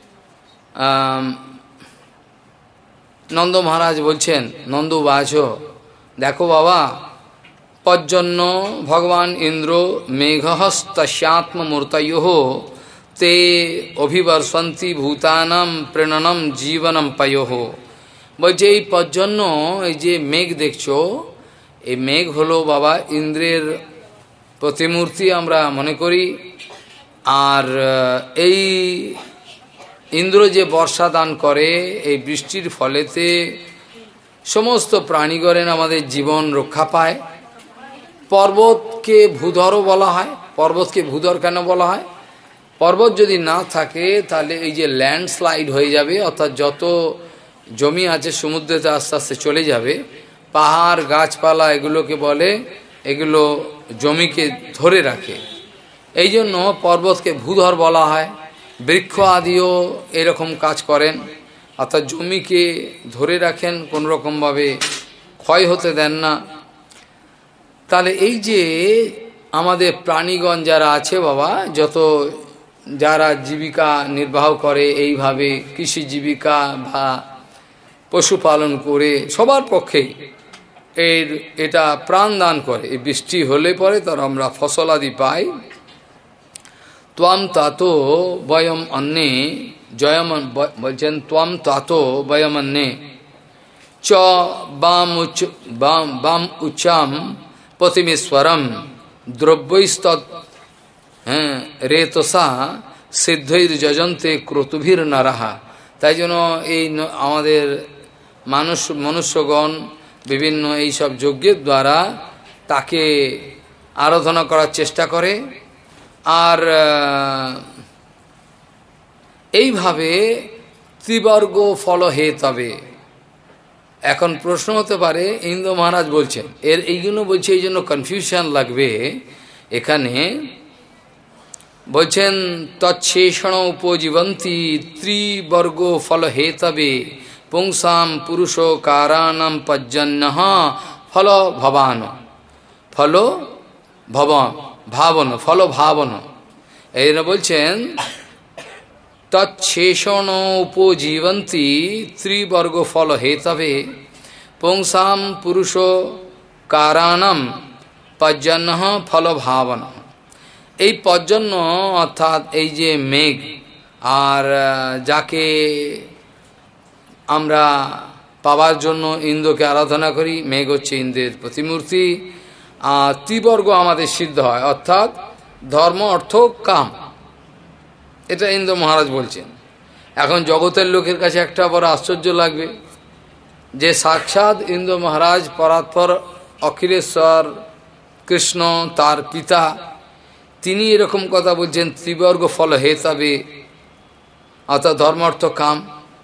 নন্দ মহারাজ বলছেন, নন্দু বাচ, দেখো বাবা, পর্জন্য ভগবান ইন্দ্র মেঘহস্তস্যাত্মমূর্তয়োঃ তে অভিবর্ষন্তি ভূতানাম প্রেণনম জীবনম পয়োঃ। বলছে এই পর্জন্য, এই যে মেঘ দেখছো, এই মেঘ হলো বাবা ইন্দ্রের প্রতিমূর্তি আমরা মনে করি। আর এই ইন্দ্র যে বর্ষা দান করে, এই বৃষ্টির ফলেতে সমস্ত প্রাণীগণের আমাদের জীবন রক্ষা পায়। পর্বতকে ভূধরও বলা হয়। পর্বতকে ভূধর কেন বলা হয়? পর্বত যদি না থাকে তাহলে এই যে ল্যান্ডস্লাইড হয়ে যাবে, অর্থাৎ যত জমি আছে সমুদ্রেতে আস্তে আস্তে চলে যাবে। পাহাড় গাছপালা এগুলোকে বলে, এগুলো জমিকে ধরে রাখে, এই জন্য পর্বতকে ভূধর বলা হয়। বৃক্ষ আদিও এরকম কাজ করেন, অর্থাৎ জমিকে ধরে রাখেন, কোনোরকমভাবে ক্ষয় হতে দেন না। তাহলে এই যে আমাদের প্রাণীগণ যারা আছে বাবা, যত যারা জীবিকা নির্বাহ করে, এইভাবে কৃষি জীবিকা বা পশুপালন করে, সবার পক্ষেই এটা প্রাণ দান করে। এই বৃষ্টি হলে পরে তার আমরা ফসল আদি পাই, त्वाम तातो वयम अन्ने जयम বলছেন त्वाम तातो वयम अन्ने च बाम उच्चाम पतिमेश्वरम द्रव्यस्तत् रेतसा সিদ্ধৈর যজন্তে ক্রতুভির নারাহা। তাই জন্য এই আমাদের মনুষ্যগণ বিভিন্ন এইসব যজ্ঞের দ্বারা তাকে আরাধনা করার চেষ্টা করে। আর এইভাবে ত্রিবর্গ ফল হে তবে। এখন প্রশ্ন হতে পারে, ইন্দ্র মহারাজ বলছেন, এইগুলো বলছে এই জন্য কনফিউশন লাগবে এখানে। বলছেন তৎশেষণ উপজীবন্তী ত্রিবর্গ ফল হেতবে পুংসাম পুরুষ কারানাম পর্জন্য ফল ভবান ফল ভাবন ফল ভাবন। এই বলছেন তৎশেষণ উপজীবন্তী ত্রিবর্গ ফল হেতবে পুংসাম পুরুষ কারানাম পর্জন্য ফল ভাবন। এই পর্জন্য অর্থাৎ এই যে মেঘ, আর যাকে আমরা পাওয়ার জন্য ইন্দ্রকে আরাধনা করি, মেঘ হচ্ছে ইন্দ্রের প্রতিমূর্তি। আর ত্রিবর্গ আমাদের সিদ্ধ হয়, অর্থাৎ ধর্ম অর্থ কাম, এটা ইন্দ্র মহারাজ বলছেন। এখন জগতের লোকের কাছে একটা বড় আশ্চর্য লাগবে যে সাক্ষাৎ ইন্দ্র মহারাজ পরাৎপর অখিলেশ্বর কৃষ্ণ তার পিতা, তিনি এরকম কথা বলছেন ত্রিবর্গ ফল হেতবে, অর্থাৎ ধর্ম অর্থ কাম।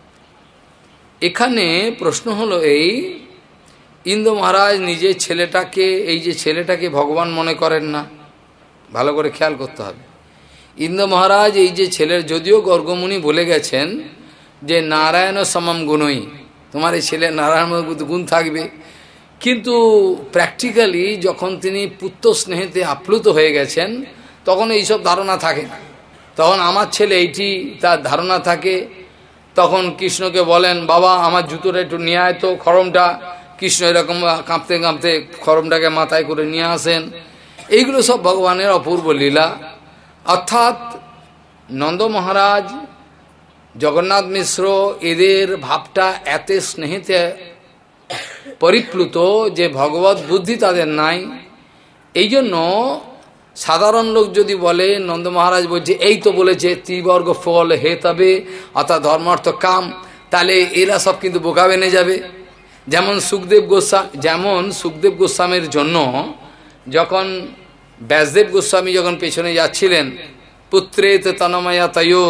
এখানে প্রশ্ন হলো এই, ইন্দ্র মহারাজ নিজের ছেলেটাকে, এই যে ছেলেটাকে ভগবান মনে করেন না, ভালো করে খেয়াল করতে হবে। ইন্দ্র মহারাজ এই যে ছেলের, যদিও গর্গমুনি বলে গেছেন যে নারায়ণ সমম গুণই, তোমার এই ছেলে নারায়ণের গুণ থাকবে, কিন্তু প্র্যাকটিক্যালি যখন তিনি পুত্র স্নেহেতে আপ্লুত হয়ে গেছেন তখন এইসব ধারণা থাকে না। তখন আমার ছেলে এইটি তার ধারণা থাকে। তখন কৃষ্ণকে বলেন, বাবা আমার জুতোটা একটু নিয়ে আয় তো, খড়মটা। কৃষ্ণ এরকম কাঁপতে কাঁপতে খড়মটাকে মাথায় করে নিয়ে আসেন। এইগুলো সব ভগবানের অপূর্ব লীলা। অর্থাৎ নন্দ মহারাজ, জগন্নাথ মিশ্র, এদের ভাবটা এত স্নেহেতে পরিপ্লুত যে ভগবত বুদ্ধি তাদের নাই। এই জন্য সাধারণ লোক যদি বলে, নন্দ মহারাজ বলছে এই তো বলেছে ত্রিবর্গ ফল হেতবে, অর্থাৎ ধর্মার্থ কাম, তাহলে এরা সব কিন্তু বোকা বেনে যাবে। যেমন সুখদেব গোস্বামীর জন্য যখন ব্যাসদেব গোস্বামী যখন পেছনে যাচ্ছিলেন, পুত্রে তনময়া তয়ো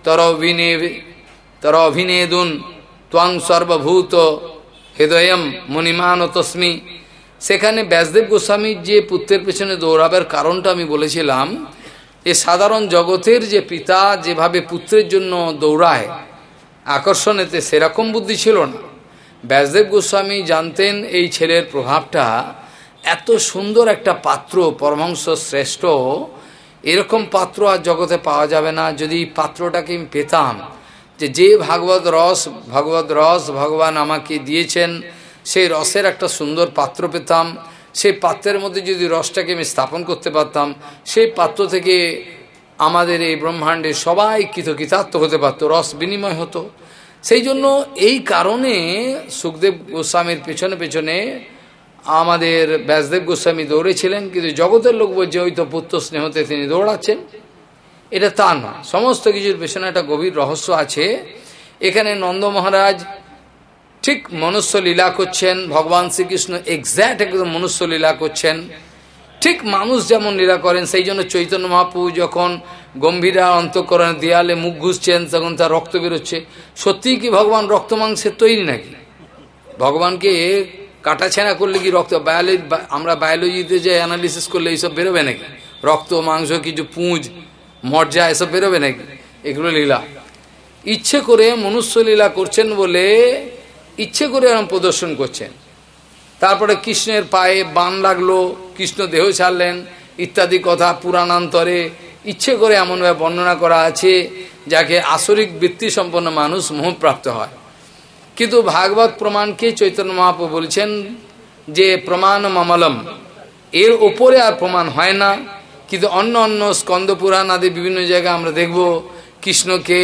তর অভিনেদুন ত্বং সর্বভূত হৃদয়ম মণিমান তস্মি, সেখানে ব্যাসদেব গোস্বামীর যে পুত্রের পেছনে দৌড়াবার কারণটা আমি বলেছিলাম, এ সাধারণ জগতের যে পিতা যেভাবে পুত্রের জন্য দৌড়ায় আকর্ষণেতে, সেরকম বুদ্ধি ছিল না। ব্যাসদেব গোস্বামী জানতেন এই ছেলের প্রভাবটা, এত সুন্দর একটা পাত্র, পরমহংস শ্রেষ্ঠ, এরকম পাত্র আর জগতে পাওয়া যাবে না। যদি পাত্রটাকে আমি পেতাম, যে ভাগবত রস ভগবান আমাকে দিয়েছেন, সেই রসের একটা সুন্দর পাত্র পেতাম, সেই পাত্রের মধ্যে যদি রসটাকে আমি স্থাপন করতে পারতাম, সেই পাত্র থেকে আমাদের এই ব্রহ্মাণ্ডে সবাই কৃতকৃতার্থ হতে পারত, রস বিনিময় হতো। সেই জন্য এই কারণে সুখদেব গোস্বামীর পেছনে পেছনে আমাদের ব্যাসদেব গোস্বামী দৌড়েছিলেন। কিন্তু জগতের লোক বলছে ওই তো পুত্র স্নেহতে তিনি দৌড়াচ্ছেন, এটা তা না। সমস্ত কিছুর পেছনে একটা গভীর রহস্য আছে। এখানে নন্দ মহারাজ ঠিক মনুষ্য লীলা করছেন, ভগবান শ্রীকৃষ্ণ এক্স্যাক্ট একদম মনুষ্য লীলা করছেন, ঠিক মানুষ যেমন লীলা করেন। সেই জন্য চৈতন্য মহাপ্রভু যখন গম্ভীরা অন্তঃকরণের দেয়ালে মুখ ঘুষছেন, তখন তার রক্ত বেরোচ্ছে। সত্যিই কি ভগবান রক্ত মাংসের তৈরি নাকি? ভগবানকে কাটাছেঁড়া করলে কি রক্ত, আমরা বায়োলজিতে যে অ্যানালিসিস করলে এইসব বেরোবে নাকি? রক্ত মাংস কিছু পুঁজ মর্যা এসব বেরোবে নাকি? এগুলো লীলা, ইচ্ছে করে মনুষ্য লীলা করছেন বলে ইচ্ছে করে এরকম প্রদর্শন করছেন। তারপরে কৃষ্ণের পায়ে বান লাগলো, কৃষ্ণ দেহ ছাড়লেন ইত্যাদি কথা পুরাণান্তরে ইচ্ছে করে এমনভাবে বর্ণনা করা আছে যাকে আসরিক বৃত্তি সম্পন্ন মানুষ মোহপ্রাপ্ত হয়। কিন্তু ভাগবত প্রমাণকে চৈতন্য মহাপ্রভু বলছেন যে প্রমাণ মামলম, এর ওপরে আর প্রমাণ হয় না। কিন্তু অন্য অন্য স্কন্দ পুরাণ আদি বিভিন্ন জায়গায় আমরা দেখব কৃষ্ণকে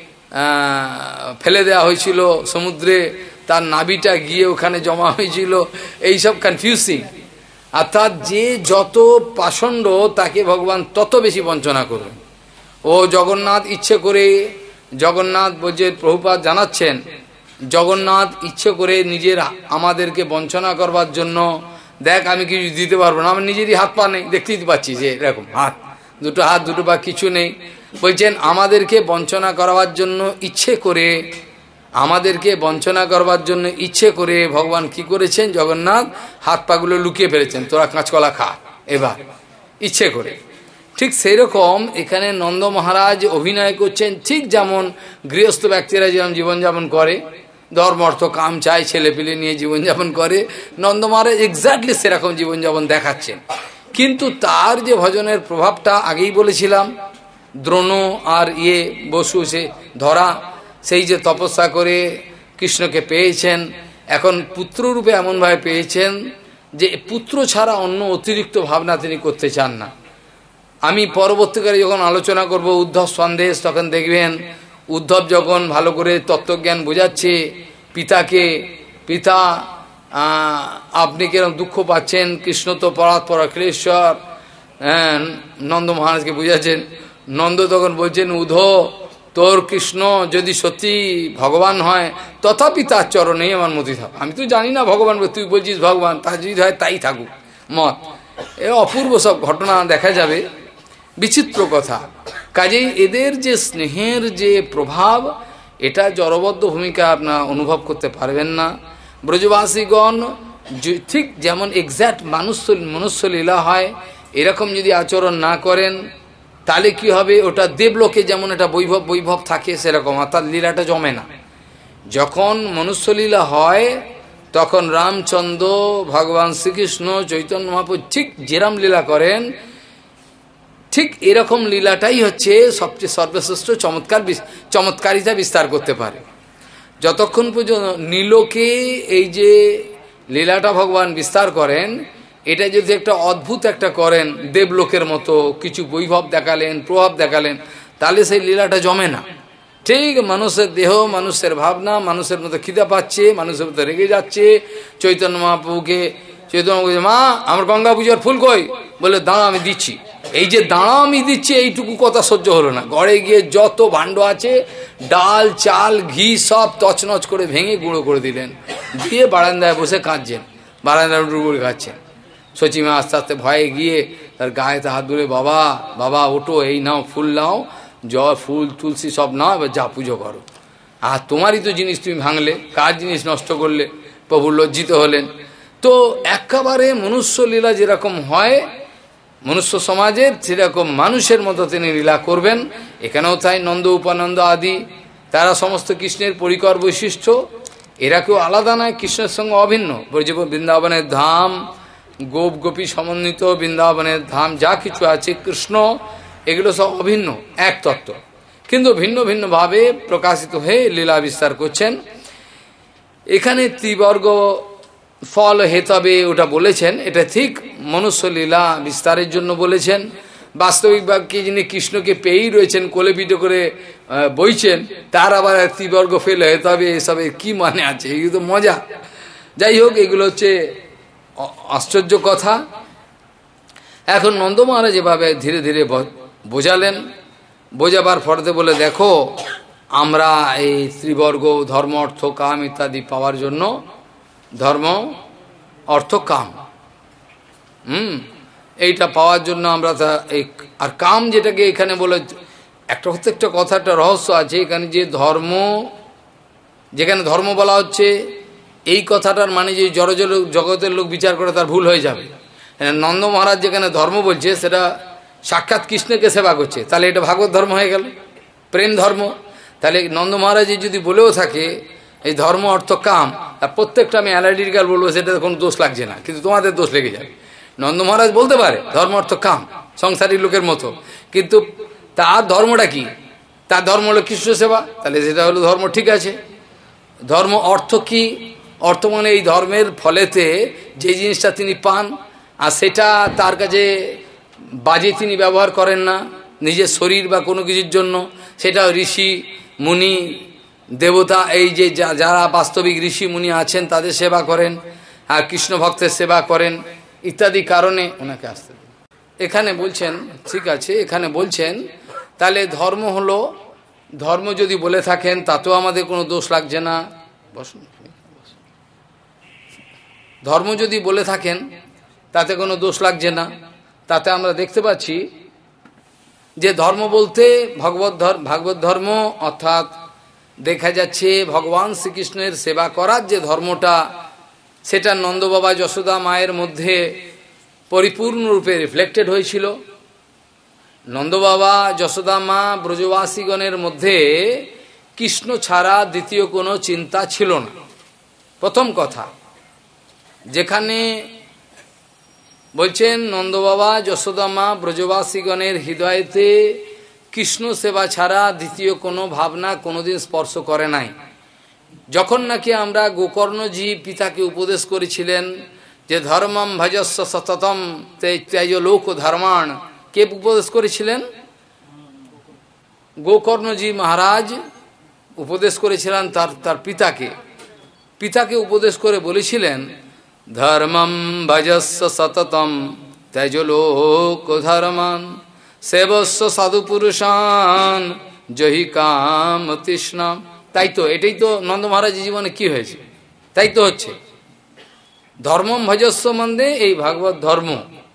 ফেলে দেওয়া হয়েছিল সমুদ্রে, তার নাভিটা গিয়ে ওখানে জমা হয়েছিল, এইসব কনফিউজিং। অর্থাৎ যে যত পাষণ্ড তাকে ভগবান তত বেশি বঞ্চনা করবেন। ও জগন্নাথ ইচ্ছে করে, জগন্নাথ বলছে, প্রভুপাদ জানাচ্ছেন, জগন্নাথ ইচ্ছে করে নিজের আমাদেরকে বঞ্চনা করবার জন্য, দেখ আমি কিছু দিতে পারবো না, আমার নিজেরই হাত পা নেই, দেখতেই পাচ্ছি যে এরকম হাত দুটো পা কিছু নেই, বলছেন আমাদেরকে বঞ্চনা করবার জন্য ইচ্ছে করে, আমাদেরকে বঞ্চনা করবার জন্য ইচ্ছে করে ভগবান কি করেছেন, জগন্নাথ হাত পাগুলো লুকিয়ে ফেলেছেন, তোরা কাঁচকলা খা এবার, ইচ্ছে করে। ঠিক সেই রকম এখানে নন্দ মহারাজ অভিনয় করছেন, ঠিক যেমন গৃহস্থ ব্যক্তিরা যেমন জীবনযাপন করে, ধর্ম অর্থ কাম চায়, ছেলে পেলে নিয়ে জীবনযাপন করে, নন্দ মহারাজ এক্স্যাক্টলি সেরকম জীবনযাপন দেখাচ্ছেন। কিন্তু তার যে ভজনের প্রভাবটা আগেই বলেছিলাম, দ্রোণ আর বসু সে ধরা, সেই যে তপস্যা করে কৃষ্ণকে পেয়েছেন, এখন পুত্ররূপে এমনভাবে পেয়েছেন যে পুত্র ছাড়া অন্য অতিরিক্ত ভাবনা তিনি করতে চান না। আমি পরবর্তীকালে যখন আলোচনা করব উদ্ধব সন্দেশ, তখন দেখবেন উদ্ধব যখন ভালো করে তত্ত্বজ্ঞান বোঝাচ্ছে পিতাকে, পিতা আপনি কিরকম দুঃখ পাচ্ছেন, কৃষ্ণ তো পরাৎপর অখিলেশ্বর, নন্দ মহারাজকে বুঝাচ্ছেন। নন্দ তখন বলছেন, উদ্ধো তোর কৃষ্ণ যদি সত্যি ভগবান হয়, তথাপি তার চরণেই আমার মতি থাক। আমি তো জানি না ভগবান, তুই বলছিস ভগবান, তা যদি হয় তাই থাকুক মত। এ অপূর্ব সব ঘটনা দেখা যাবে, বিচিত্র কথা। কাজেই এদের যে স্নেহের যে প্রভাব, এটা জড়বদ্ধ ভূমিকা আপনার অনুভব করতে পারবেন না। ব্রজবাসীগণ ঠিক যেমন এক্স্যাক্ট মনুষ্য লীলা হয়, এরকম যদি আচরণ না করেন তাহলে কি হবে, ওটা দেবলোকে যেমন এটা বৈভব থাকে সেরকম, অর্থাৎ লীলাটা জমে না। যখন মনুষ্যলীলা হয় তখন রামচন্দ্র, ভগবান শ্রীকৃষ্ণ, চৈতন্য মহাপ্রভু ঠিক যেরম লীলা করেন, ঠিক এরকম লীলাটাই হচ্ছে সবচেয়ে সর্বশ্রেষ্ঠ চমৎকারিতা বিস্তার করতে পারে। যতক্ষণ পর্যন্ত নীলকে এই যে লীলাটা ভগবান বিস্তার করেন, এটা যদি একটা অদ্ভুত একটা করেন, দেবলোকের মতো কিছু বৈভব দেখালেন, প্রভাব দেখালেন, তাহলে সেই লীলাটা জমে না। ঠিক মানুষের দেহ, মানুষের ভাবনা, মানুষের মতো খিদা পাচ্ছে, মানুষের মতো রেগে যাচ্ছে, চৈতন্য মহাপ্রভুকে মা আমার গঙ্গা পূজার ফুল কই, বলে দাঁড়া আমি দিচ্ছি। এই যে দাঁড়া আমি দিচ্ছি, এইটুকু কথা সহ্য হলো না, ঘরে গিয়ে যত ভাণ্ড আছে ডাল চাল ঘি সব তছনছ করে ভেঙে গুঁড়ো করে দিলেন, দিয়ে বারান্দায় বসে কাঁদছেন, বারান্দায় ডুবুর খাচ্ছেন। সচিমা আস্তে আস্তে ভয়ে গিয়ে তার গায়েতে হাত ধরে, বাবা বাবা ওঠো, এই নাও ফুল নাও, জল ফুল তুলসী সব নাও, এবার যা পুজো করো। আর তোমারই তো জিনিস তুমি ভাঙলে, কার জিনিস নষ্ট করলে? প্রভু লজ্জিত হলেন। তো একেবারে মনুষ্য লীলা যেরকম হয় মনুষ্য সমাজের, সেরকম মানুষের মতো তিনি লীলা করবেন। এখানেও তাই নন্দ উপানন্দ আদি, তারা সমস্ত কৃষ্ণের পরিকর বৈশিষ্ট্য, এরা কেউ আলাদা নয়, কৃষ্ণের সঙ্গে অভিন্ন। বৃন্দাবনের ধাম, গোপ গোপী সমন্বিত বৃন্দাবনের ধাম যা কিছু আছে কৃষ্ণ, এগুলো সব অভিন্ন, এক তত্ত্ব, কিন্তু ভিন্ন ভিন্নভাবে প্রকাশিত হয়ে লীলা বিস্তার করছেন। এখানে ত্রিবর্গ ফল হেতবে ওটা বলেছেন, এটা ঠিক মনুষ্য লীলা বিস্তারের জন্য বলেছেন। বাস্তবিকভাবে যিনি কৃষ্ণকে পেয়েই রয়েছেন, কোলে পিঠে করে বইছেন, তার আবার ত্রিবর্গ ফেল হেতবে, এসবের কি মানে আছে? এগুলো তো মজা। যাই হোক, এগুলো হচ্ছে আশ্চর্য কথা। এখন নন্দ মহারাজ যেভাবে ধীরে ধীরে বোঝালেন, বোঝাবার ফলতে বলে, দেখো আমরা এই ত্রিবর্গ ধর্ম অর্থ কাম ইত্যাদি পাওয়ার জন্য, ধর্ম অর্থ কাম, এইটা পাওয়ার জন্য আমরা আর কাম যেটাকে এখানে বলে, প্রত্যেকটা কথা একটা রহস্য আছে এখানে। যে ধর্ম, যেখানে ধর্ম বলা হচ্ছে, এই কথাটার মানে যে জগতের লোক বিচার করে তার ভুল হয়ে যাবে। নন্দ মহারাজ যেখানে ধর্ম বলছে, সেটা সাক্ষাৎ কৃষ্ণকে সেবা করছে, তাহলে এটা ভাগবত ধর্ম হয়ে গেল, প্রেম ধর্ম। তাহলে নন্দ মহারাজ যদি বলেও থাকে এই ধর্ম অর্থ কাম, আর প্রত্যেকটা আমি অ্যানালিটিক্যাল বলবো, সেটা কোনো দোষ লাগছে না, কিন্তু তোমাদের দোষ লেগে যাবে। নন্দ মহারাজ বলতে পারে ধর্ম অর্থ কাম সংসারী লোকের মতো, কিন্তু তার ধর্মটা কি? তার ধর্ম হলো কৃষ্ণ সেবা, তাহলে সেটা হলো ধর্ম, ঠিক আছে। ধর্ম অর্থ কি? অর্থ মানে এই ধর্মের ফলেতে যে জিনিসটা তিনি পান, আর সেটা তার কাছে বাজে তিনি ব্যবহার করেন না নিজের শরীর বা কোনো কিছুর জন্য, সেটাও ঋষি মুনি দেবতা এই যে যারা বাস্তবিক ঋষি মুনি আছেন তাদের সেবা করেন, আর কৃষ্ণ ভক্তের সেবা করেন ইত্যাদি কারণে ওনাকে আসতে। এখানে বলছেন, ঠিক আছে, এখানে বলছেন তাহলে ধর্ম হলো, ধর্ম যদি বলে থাকেন তাতেও আমাদের কোনো দোষ লাগছে না। বসুন। ধর্ম যদি বলে থাকেন তাতে কোনো দোষ লাগছে না। তাতে আমরা দেখতে পাচ্ছি যে ধর্ম বলতে ভাগবত ধর্ম, অর্থাৎ দেখা যাচ্ছে ভগবান শ্রীকৃষ্ণের সেবা করার যে ধর্মটা, সেটা নন্দবাবা যশোদা মায়ের মধ্যে পরিপূর্ণরূপে রিফ্লেক্টেড হয়েছিল। নন্দবাবা যশোদা মা ব্রজবাসীগণের মধ্যে কৃষ্ণ ছাড়া দ্বিতীয় কোনো চিন্তা ছিল না। প্রথম কথা, যেখানে বলছেন নন্দবাবা যশোদা মা ব্রজবাসীগণের হৃদয়েতে কৃষ্ণ সেবা ছাড়া দ্বিতীয় কোনো ভাবনা কোনোদিন স্পর্শ করে নাই। যখন নাকি আমরা গোকর্ণজি পিতাকে উপদেশ করেছিলেন যে ধর্মম ভজস্ব সততম ত্যাজ লোক ধর্মাণ, কে উপদেশ করেছিলেন? গোকর্ণজি মহারাজ উপদেশ করেছিলেন তার পিতাকে উপদেশ করে বলেছিলেন ধর্মম ভজস্ব সততম ত্যাজ লোক ধর্মান সেবস্ব সাধু পুরুষান জহি কাম তৃষ্ণাম। তাই তো, এটাই তো নন্দ মহারাজের জীবনে কি হয়েছে, তাই তো হচ্ছে। ধর্মম ভজস্ব মন্দে এই ভাগবত ধর্ম,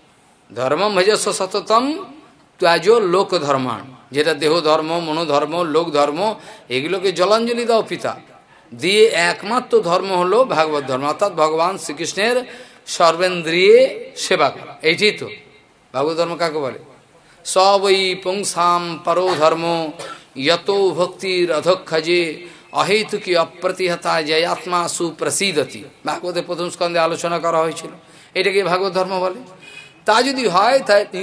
ধর্মম ভজস্ব সততম ত্যাজ লোক ধর্মান, যেটা দেহ ধর্ম, মনোধর্ম, লোক ধর্ম, এগুলোকে জলাঞ্জলি দাও পিতা দিয়ে। একমাত্র ধর্ম হলো ভাগবত ধর্ম, অর্থাৎ ভগবান শ্রীকৃষ্ণের সর্বেন্দ্রিয়ে সেবা করা। এইটাই তো ভাগবত ধর্ম কাকে বলে? সবই পুংসাম পরো ধর্ম যত ভক্তির অধক্ষজে অহেতুকি অপ্রতিহতা জয়াত্মা সুপ্রসিদতি। ভাগবতের প্রথম স্কন্ধে আলোচনা করা হয়েছিল, এটাকে ভাগবত ধর্ম বলে। তা যদি হয়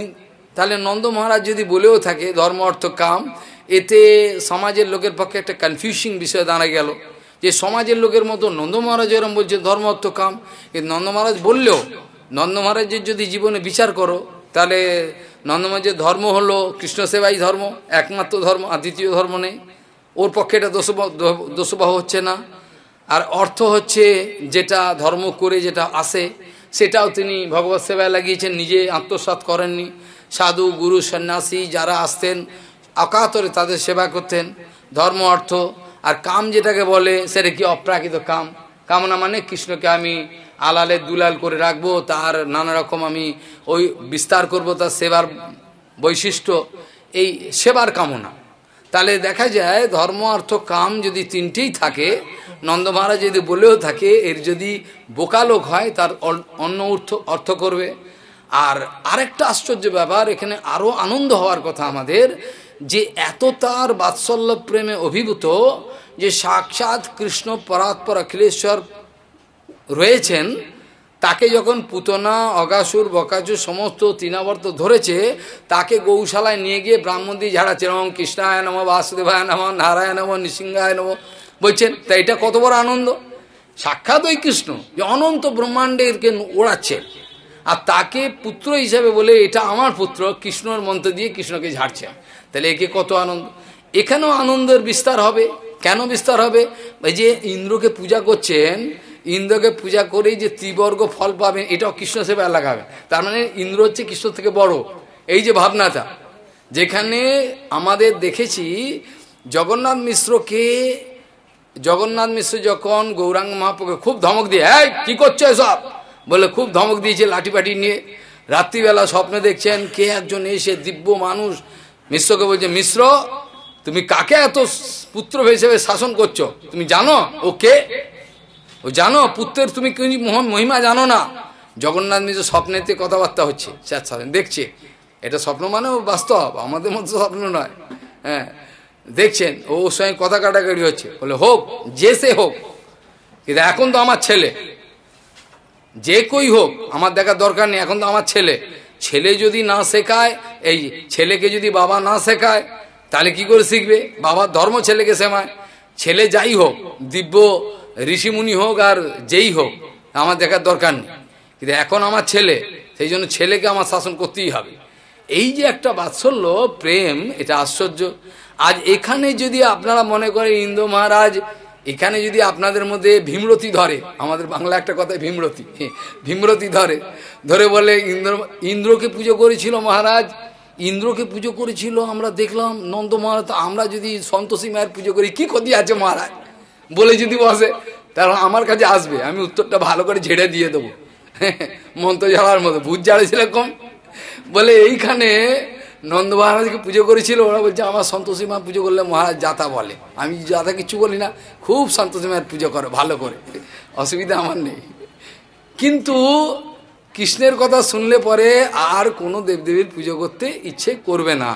তাহলে নন্দ মহারাজ যদি বলেও থাকে ধর্ম অর্থ কাম, এতে সমাজের লোকের পক্ষে একটা কনফিউশিং বিষয় দাঁড়া গেল যে সমাজের লোকের মতো নন্দ মহারাজ এরম বলছে ধর্ম অর্থ কাম। কিন্তু নন্দ মহারাজ বললেও, নন্দ মহারাজের যদি জীবনে বিচার করো তাহলে নন্দ মহারাজের ধর্ম হলো কৃষ্ণ সেবাই ধর্ম, একমাত্র ধর্ম, আর দ্বিতীয় ধর্ম নেই। ওর পক্ষে এটা দোষবাহ হচ্ছে না। আর অর্থ হচ্ছে যেটা ধর্ম করে যেটা আসে সেটাও তিনি ভগবত সেবায় লাগিয়েছেন, নিজে আত্মসাৎ করেননি। সাধু গুরু সন্ন্যাসী যারা আসতেন অকাতরে তাদের সেবা করতেন। ধর্ম অর্থ আর কাম যেটাকে বলে সেটা কি অপ্রাকৃত কাম। কামনা মানে কৃষ্ণকে আমি আলালে দুলাল করে রাখবো, তার নানা রকম আমি ওই বিস্তার করব, তার সেবার বৈশিষ্ট্য, এই সেবার কামনা। তাহলে দেখা যায় ধর্ম অর্থ কাম যদি তিনটেই থাকে, নন্দ মহারাজ যদি বলেও থাকে, এর যদি বোকা লোক হয় তার অন্য অর্থ করবে। আর আরেকটা আশ্চর্য ব্যাপার, এখানে আরো আনন্দ হওয়ার কথা আমাদের, যে এত তার বাৎসল্য প্রেমে অভিভূত যে সাক্ষাৎ কৃষ্ণ পরাৎপর অখিলেশ্বর রয়েছেন, তাকে যখন পুতনা অগাসুর বকাসুর সমস্ত তৃণাবর্ত ধরেছে, তাকে গৌশালায় নিয়ে গিয়ে ব্রাহ্মণ দিয়ে ঝাড়াচ্ছে, নম কৃষ্ণায় নম বাসুদেবায় নম নারায়ণ নম নৃসিংহায় নম বলছেন। তা এটা কত বড় আনন্দ! সাক্ষাৎ ওই কৃষ্ণ যে অনন্ত ব্রহ্মাণ্ডেরকে ওড়াচ্ছে, আর তাকে পুত্র হিসাবে বলে এটা আমার পুত্র, কৃষ্ণর মন্ত্র দিয়ে কৃষ্ণকে ঝাড়ছে। তাহলে একে কত আনন্দ! এখানেও আনন্দের বিস্তার হবে। কেন বিস্তার হবে? এই যে ইন্দ্রকে পূজা করছেন, ইন্দ্রকে পূজা করেই যে ত্রিবর্গ ফল পাবেন, এটাও কৃষ্ণ সেবায় লাগাবে। তার মানে ইন্দ্র হচ্ছে কৃষ্ণ থেকে বড়, এই যে ভাবনাটা। যেখানে আমাদের দেখেছি জগন্নাথ মিশ্র যখন গৌরাঙ্গ মহাপ্রভুকে খুব ধমক দিয়ে, এই কি করছো এসব বলে খুব ধমক দিয়েছে লাঠি পাঠি নিয়ে। রাত্রিবেলা স্বপ্নে দেখছেন কে একজন এসে দিব্য মানুষ মিশ্রকে বলছে, মিশ্র তুমি কাকে এত পুত্র হিসেবে শাসন করছো? তুমি জানো ও কে? ও জানো পুত্রের তুমি মহিমা জানো না? জগন্নাথ মিশ্র স্বপ্নেতে কথাবার্তা হচ্ছে, দেখছে। এটা স্বপ্ন মানে বাস্তব, আমাদের মধ্যে স্বপ্ন নয়। হ্যাঁ, দেখছেন ওর সঙ্গে কথা কাটাকাটি হচ্ছে। বলে হোক, যে সে হোক, কিন্তু এখন তো আমার ছেলে, যে কই হোক আমার দেখার দরকার নেই, এখন তো আমার ছেলে। ছেলে যদি না শেখায়, এই ছেলেকে যদি বাবা না শেখায় তাহলে কি করে শিখবে? বাবার ধর্ম ছেলেকে শেখায়। ছেলে যাই হোক, দিব্য ঋষিমুনি হোক আর যেই হোক, আমার দেখার দরকার নেই, কিন্তু এখন আমার ছেলে, সেই জন্য ছেলেকে আমার শাসন করতেই হবে। এই যে একটা বাৎসল্য প্রেম, এটা আশ্চর্য। আজ এখানে যদি আপনারা মনে করেন ইন্দ্র মহারাজ, এখানে যদি আপনাদের মধ্যে ভীমরতি ধরে, আমাদের বাংলা একটা কথায় ভীমরতি, ভীমরতি ধরে বলে ইন্দ্রকে পুজো করেছিল মহারাজ, ইন্দ্রকে পুজো করেছিল, আমরা দেখলাম নন্দ মহারাজ, আমরা যদি সন্তোষী মায়ের পুজো করি কি ক্ষতি আছে মহারাজ বলে যদি বসে, তাহলে আমার কাছে আসবে, আমি উত্তরটা ভালো করে ঝেড়ে দিয়ে দেবো, মন্ত্র ঝাড়ার মতো ভূত ঝাড়েছিল কম। বলে এইখানে নন্দ মহারাজকে পুজো করেছিল, ওরা বলছে আমার সন্তোষী মা পুজো করলে মহারাজ যাতা বলে, আমি যাতা কিছু বলি না, খুব সন্তোষী মায়ের পুজো করে ভালো করে, অসুবিধা আমার নেই। কিন্তু কৃষ্ণের কথা শুনলে পরে আর কোনো দেবদেবীর পুজো করতে ইচ্ছে করবে না।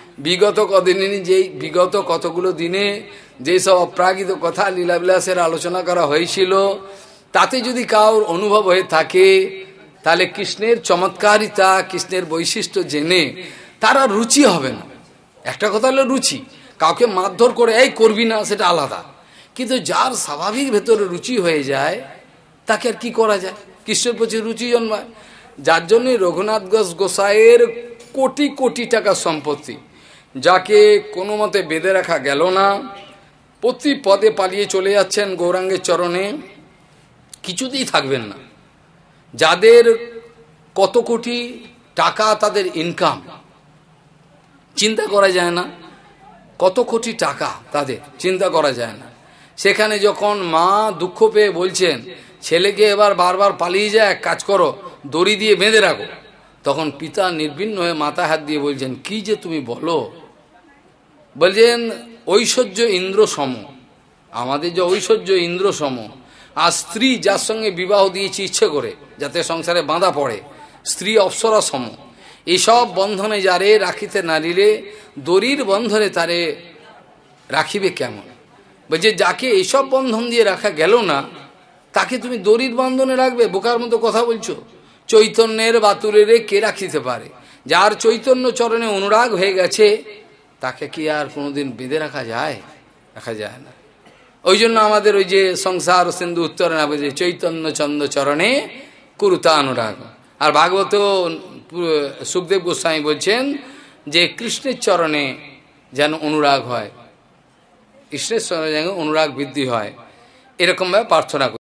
বিগত কতগুলো দিনে যেসব অপ্রাকৃত কথা লীলাবিলাসের আলোচনা করা হয়েছিল, তাতে যদি কারোর অনুভব হয়ে থাকে, তাহলে কৃষ্ণের চমৎকারিতা, কৃষ্ণের বৈশিষ্ট্য জেনে তারা রুচি হবে না। একটা কথা হলো রুচি, কাউকে মারধর করে এই করবি না সেটা আলাদা, কিন্তু যার স্বাভাবিক ভেতরে রুচি হয়ে যায় তাকে আর কি করা যায়, কৃষ্ণের প্রতি রুচি জন্মায়। যার জন্যই রঘুনাথ গোসাইয়ের কোটি কোটি টাকা সম্পত্তি, যাকে কোনো মতে বেঁধে রাখা গেল না, প্রতি পদে পালিয়ে চলে যাচ্ছেন গৌরাঙ্গের চরণে, কিছুতেই থাকবেন না। যাদের কত কোটি টাকা তাদের ইনকাম, চিন্তা করা যায় না, কত কোটি টাকা তাদের চিন্তা করা যায় না। সেখানে যখন মা দুঃখ পেয়ে বলছেন ছেলেকে এবার বারবার পালিয়ে যায়, এক কাজ করো দড়ি দিয়ে বেঁধে রাখো, তখন পিতা নির্বিন্ন হয়ে মাথা হাত দিয়ে বলছেন কি যে তুমি বলো, বলছেন ঐশ্বর্য ইন্দ্র সম, আমাদের যে ঐশ্বর্য ইন্দ্র সম, আর স্ত্রী যার সঙ্গে বিবাহ দিয়েছি ইচ্ছে করে যাতে সংসারে বাঁধা পড়ে, স্ত্রী অপ্সরা সম, এসব বন্ধনে যারে রাখিতে নারীরে দড়ির বন্ধনে তারে রাখিবে কেমন। বলছে যাকে এইসব বন্ধন দিয়ে রাখা গেল না, তাকে তুমি দড়ির বন্ধনে রাখবে, বোকার মতো কথা বলছো। চৈতন্যের বাতুরেরে কে রাখিতে পারে, যার চৈতন্য চরণে অনুরাগ হয়ে গেছে তাকে কি আর কোনোদিন বেঁধে রাখা যায়? রাখা যায় না। ওই জন্য আমাদের ওই যে সংসার সিন্ধু উত্তরে না বলছে চৈতন্য চন্দ্র চরণে কুরুতা অনুরাগ। আর ভাগবত সুখদেব গোস্বামী বলছেন যে কৃষ্ণের চরণে যেন অনুরাগ হয়, কৃষ্ণের চরণে যেন অনুরাগ বৃদ্ধি হয়, এরকমভাবে প্রার্থনা